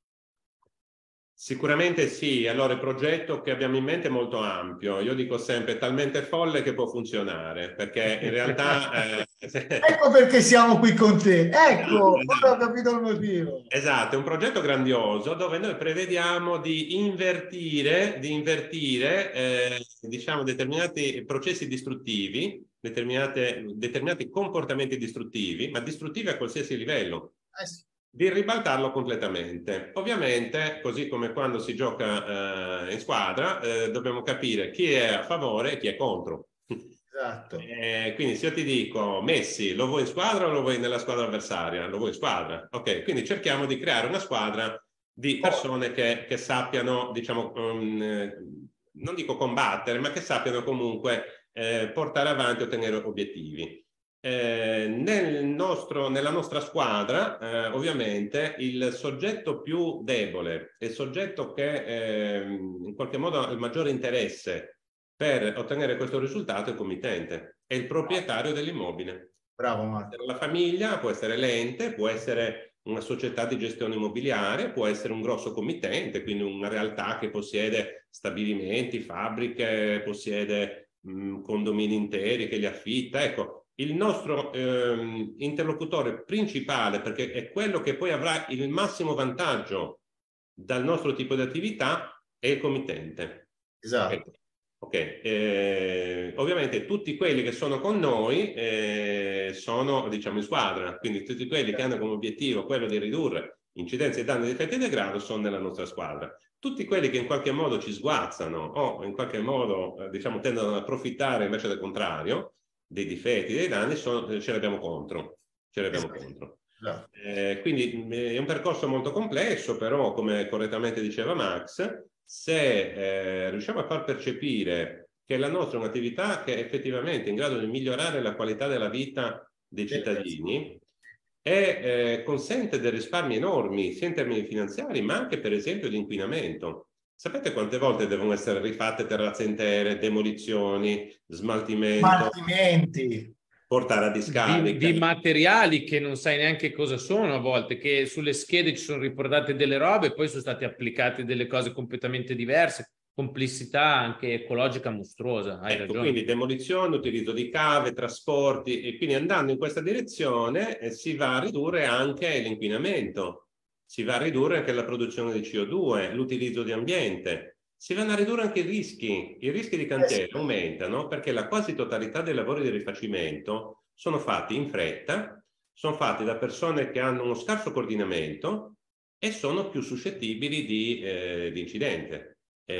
Sicuramente sì. Allora il progetto che abbiamo in mente è molto ampio, io dico sempre talmente folle che può funzionare, perché in realtà eh... ecco perché siamo qui con te, ecco, ora ho capito il motivo. Esatto, è un progetto grandioso dove noi prevediamo di invertire di invertire eh, diciamo determinati processi distruttivi, determinate, determinati comportamenti distruttivi, ma distruttivi a qualsiasi livello. Eh sì. Di ribaltarlo completamente. Ovviamente, così come quando si gioca eh, in squadra, eh, dobbiamo capire chi è a favore e chi è contro. Esatto. Eh, quindi se io ti dico Messi, lo vuoi in squadra o lo vuoi nella squadra avversaria? Lo vuoi in squadra. Ok, quindi cerchiamo di creare una squadra di persone che, che sappiano, diciamo, um, non dico combattere, ma che sappiano comunque eh, portare avanti e ottenere obiettivi. Eh, nel nostro, nella nostra squadra eh, ovviamente il soggetto più debole, il soggetto che eh, in qualche modo ha il maggiore interesse per ottenere questo risultato è il committente, è il proprietario dell'immobile. Bravo Marco. La famiglia, può essere l'ente, può essere una società di gestione immobiliare, può essere un grosso committente, quindi una realtà che possiede stabilimenti, fabbriche, possiede mh, condomini interi che li affitta. Ecco, il nostro ehm, interlocutore principale, perché è quello che poi avrà il massimo vantaggio dal nostro tipo di attività, è il committente. Esatto. Ok, okay. Eh, ovviamente tutti quelli che sono con noi eh, sono, diciamo, in squadra, quindi tutti quelli che hanno come obiettivo quello di ridurre incidenze e danni di effetti di degrado sono nella nostra squadra. Tutti quelli che in qualche modo ci sguazzano o in qualche modo eh, diciamo tendono ad approfittare invece del contrario dei difetti, dei danni, sono, ce li abbiamo contro. Ce li abbiamo contro. Esatto. Eh, quindi è un percorso molto complesso, però come correttamente diceva Max, se eh, riusciamo a far percepire che la nostra è un'attività che è effettivamente in grado di migliorare la qualità della vita dei cittadini e eh, consente dei risparmi enormi, sia in termini finanziari, ma anche per esempio di inquinamento. Sapete quante volte devono essere rifatte terrazze intere, demolizioni, smaltimento, Smaltimenti. portare a discarica. Di, di materiali che non sai neanche cosa sono a volte, che sulle schede ci sono riportate delle robe e poi sono state applicate delle cose completamente diverse, complessità anche ecologica mostruosa. Hai ecco, ragione. quindi demolizione, utilizzo di cave, trasporti, e quindi andando in questa direzione eh, si va a ridurre anche l'inquinamento, si va a ridurre anche la produzione di C O due, l'utilizzo di ambiente, si vanno a ridurre anche i rischi. I rischi di cantiere aumentano perché la quasi totalità dei lavori di rifacimento sono fatti in fretta, sono fatti da persone che hanno uno scarso coordinamento e sono più suscettibili di, eh, di incidente.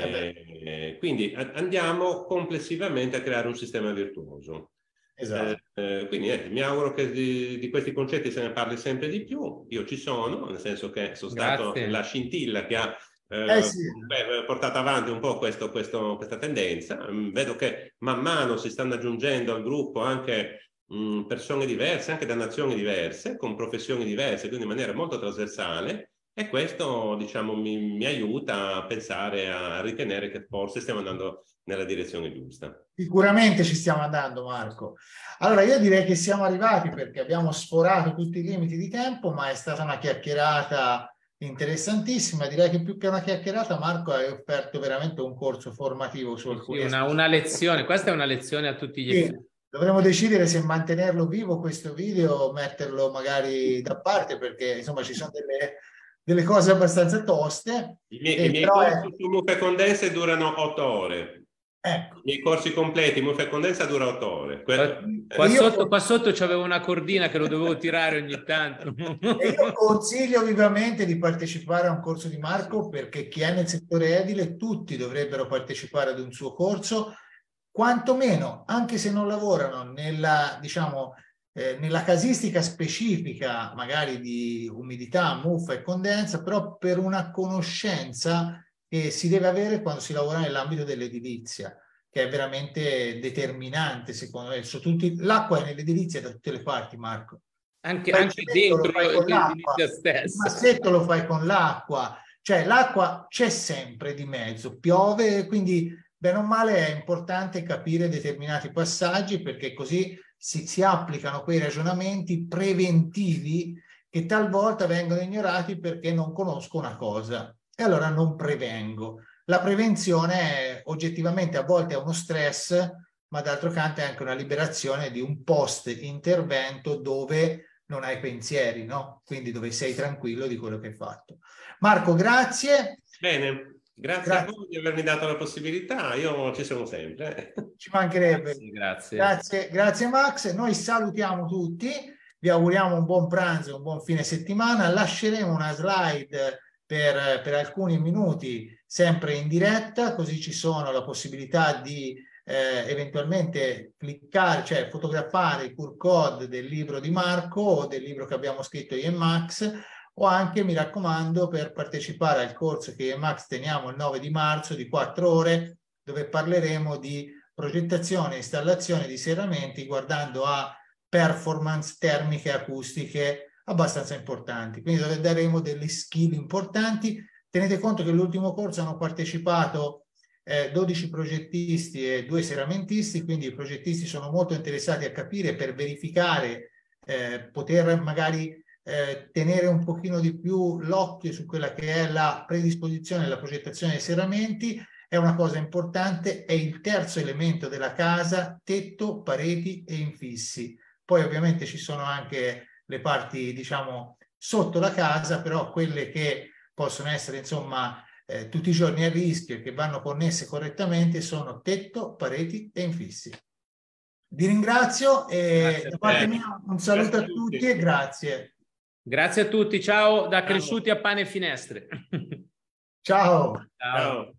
Eh, quindi andiamo complessivamente a creare un sistema virtuoso. Esatto. Eh, quindi eh, mi auguro che di, di questi concetti se ne parli sempre di più. Io ci sono, nel senso che sono stato Grazie. la scintilla che ha eh, Eh sì. beh, portato avanti un po' questo, questo, questa tendenza. Vedo che man mano si stanno aggiungendo al gruppo anche mh, persone diverse, anche da nazioni diverse, con professioni diverse, quindi in maniera molto trasversale. E questo, diciamo, mi, mi aiuta a pensare, a ritenere che forse stiamo andando nella direzione giusta. Sicuramente ci stiamo andando, Marco. Allora, io direi che siamo arrivati perché abbiamo sforato tutti i limiti di tempo, ma è stata una chiacchierata interessantissima. Direi che più che una chiacchierata, Marco, hai offerto veramente un corso formativo su alcuni Sì, una, una lezione, questa è una lezione a tutti gli effetti. Sì. Dovremmo decidere se mantenerlo vivo questo video o metterlo magari da parte, perché insomma ci sono delle... delle cose abbastanza toste. I miei, e i miei però corsi è... su Muffe Condense durano otto ore. Ecco. I miei corsi completi Muffe Condensa dura otto ore. Qua, qua, io... sotto, qua sotto c'avevo una cordina che lo dovevo tirare ogni tanto. E io consiglio vivamente di partecipare a un corso di Marco, perché chi è nel settore edile, tutti dovrebbero partecipare ad un suo corso, quantomeno, anche se non lavorano nella, diciamo, Eh, nella casistica specifica magari di umidità, muffa e condensa, però per una conoscenza che si deve avere quando si lavora nell'ambito dell'edilizia, che è veramente determinante secondo me. L'acqua è nell'edilizia da tutte le parti, Marco. Anche, anche dentro l'edilizia stessa. Il massetto lo fai con l'acqua, cioè l'acqua c'è sempre di mezzo, piove, quindi bene o male è importante capire determinati passaggi, perché così Si, si applicano quei ragionamenti preventivi che talvolta vengono ignorati perché non conosco una cosa e allora non prevengo. La prevenzione è, oggettivamente a volte è uno stress, ma d'altro canto è anche una liberazione di un post-intervento dove non hai pensieri, no? Quindi dove sei tranquillo di quello che hai fatto. Marco, grazie. Bene. Grazie, grazie a voi di avermi dato la possibilità, io ci sono sempre. Ci mancherebbe. Grazie, grazie. Grazie, grazie Max. Noi salutiamo tutti, vi auguriamo un buon pranzo, un buon fine settimana. Lasceremo una slide per, per alcuni minuti, sempre in diretta, così ci sono la possibilità di eh, eventualmente cliccare, cioè fotografare il Q R code del libro di Marco o del libro che abbiamo scritto io e Max, o anche, mi raccomando, per partecipare al corso che io e Max teniamo il nove di marzo di quattro ore, dove parleremo di progettazione e installazione di serramenti guardando a performance termiche e acustiche abbastanza importanti. Quindi dove daremo delle skill importanti. Tenete conto che all'ultimo corso hanno partecipato eh, dodici progettisti e due serramentisti, quindi i progettisti sono molto interessati a capire per verificare, eh, poter magari Eh, tenere un pochino di più l'occhio su quella che è la predisposizione e la progettazione dei serramenti. È una cosa importante, è il terzo elemento della casa: tetto, pareti e infissi. Poi ovviamente ci sono anche le parti, diciamo, sotto la casa, però quelle che possono essere, insomma, eh, tutti i giorni a rischio e che vanno connesse correttamente sono tetto, pareti e infissi. Vi ringrazio e da parte mia un saluto a tutti e grazie. Grazie a tutti, ciao, da Cresciuti a Pane e Finestre. Ciao. Ciao.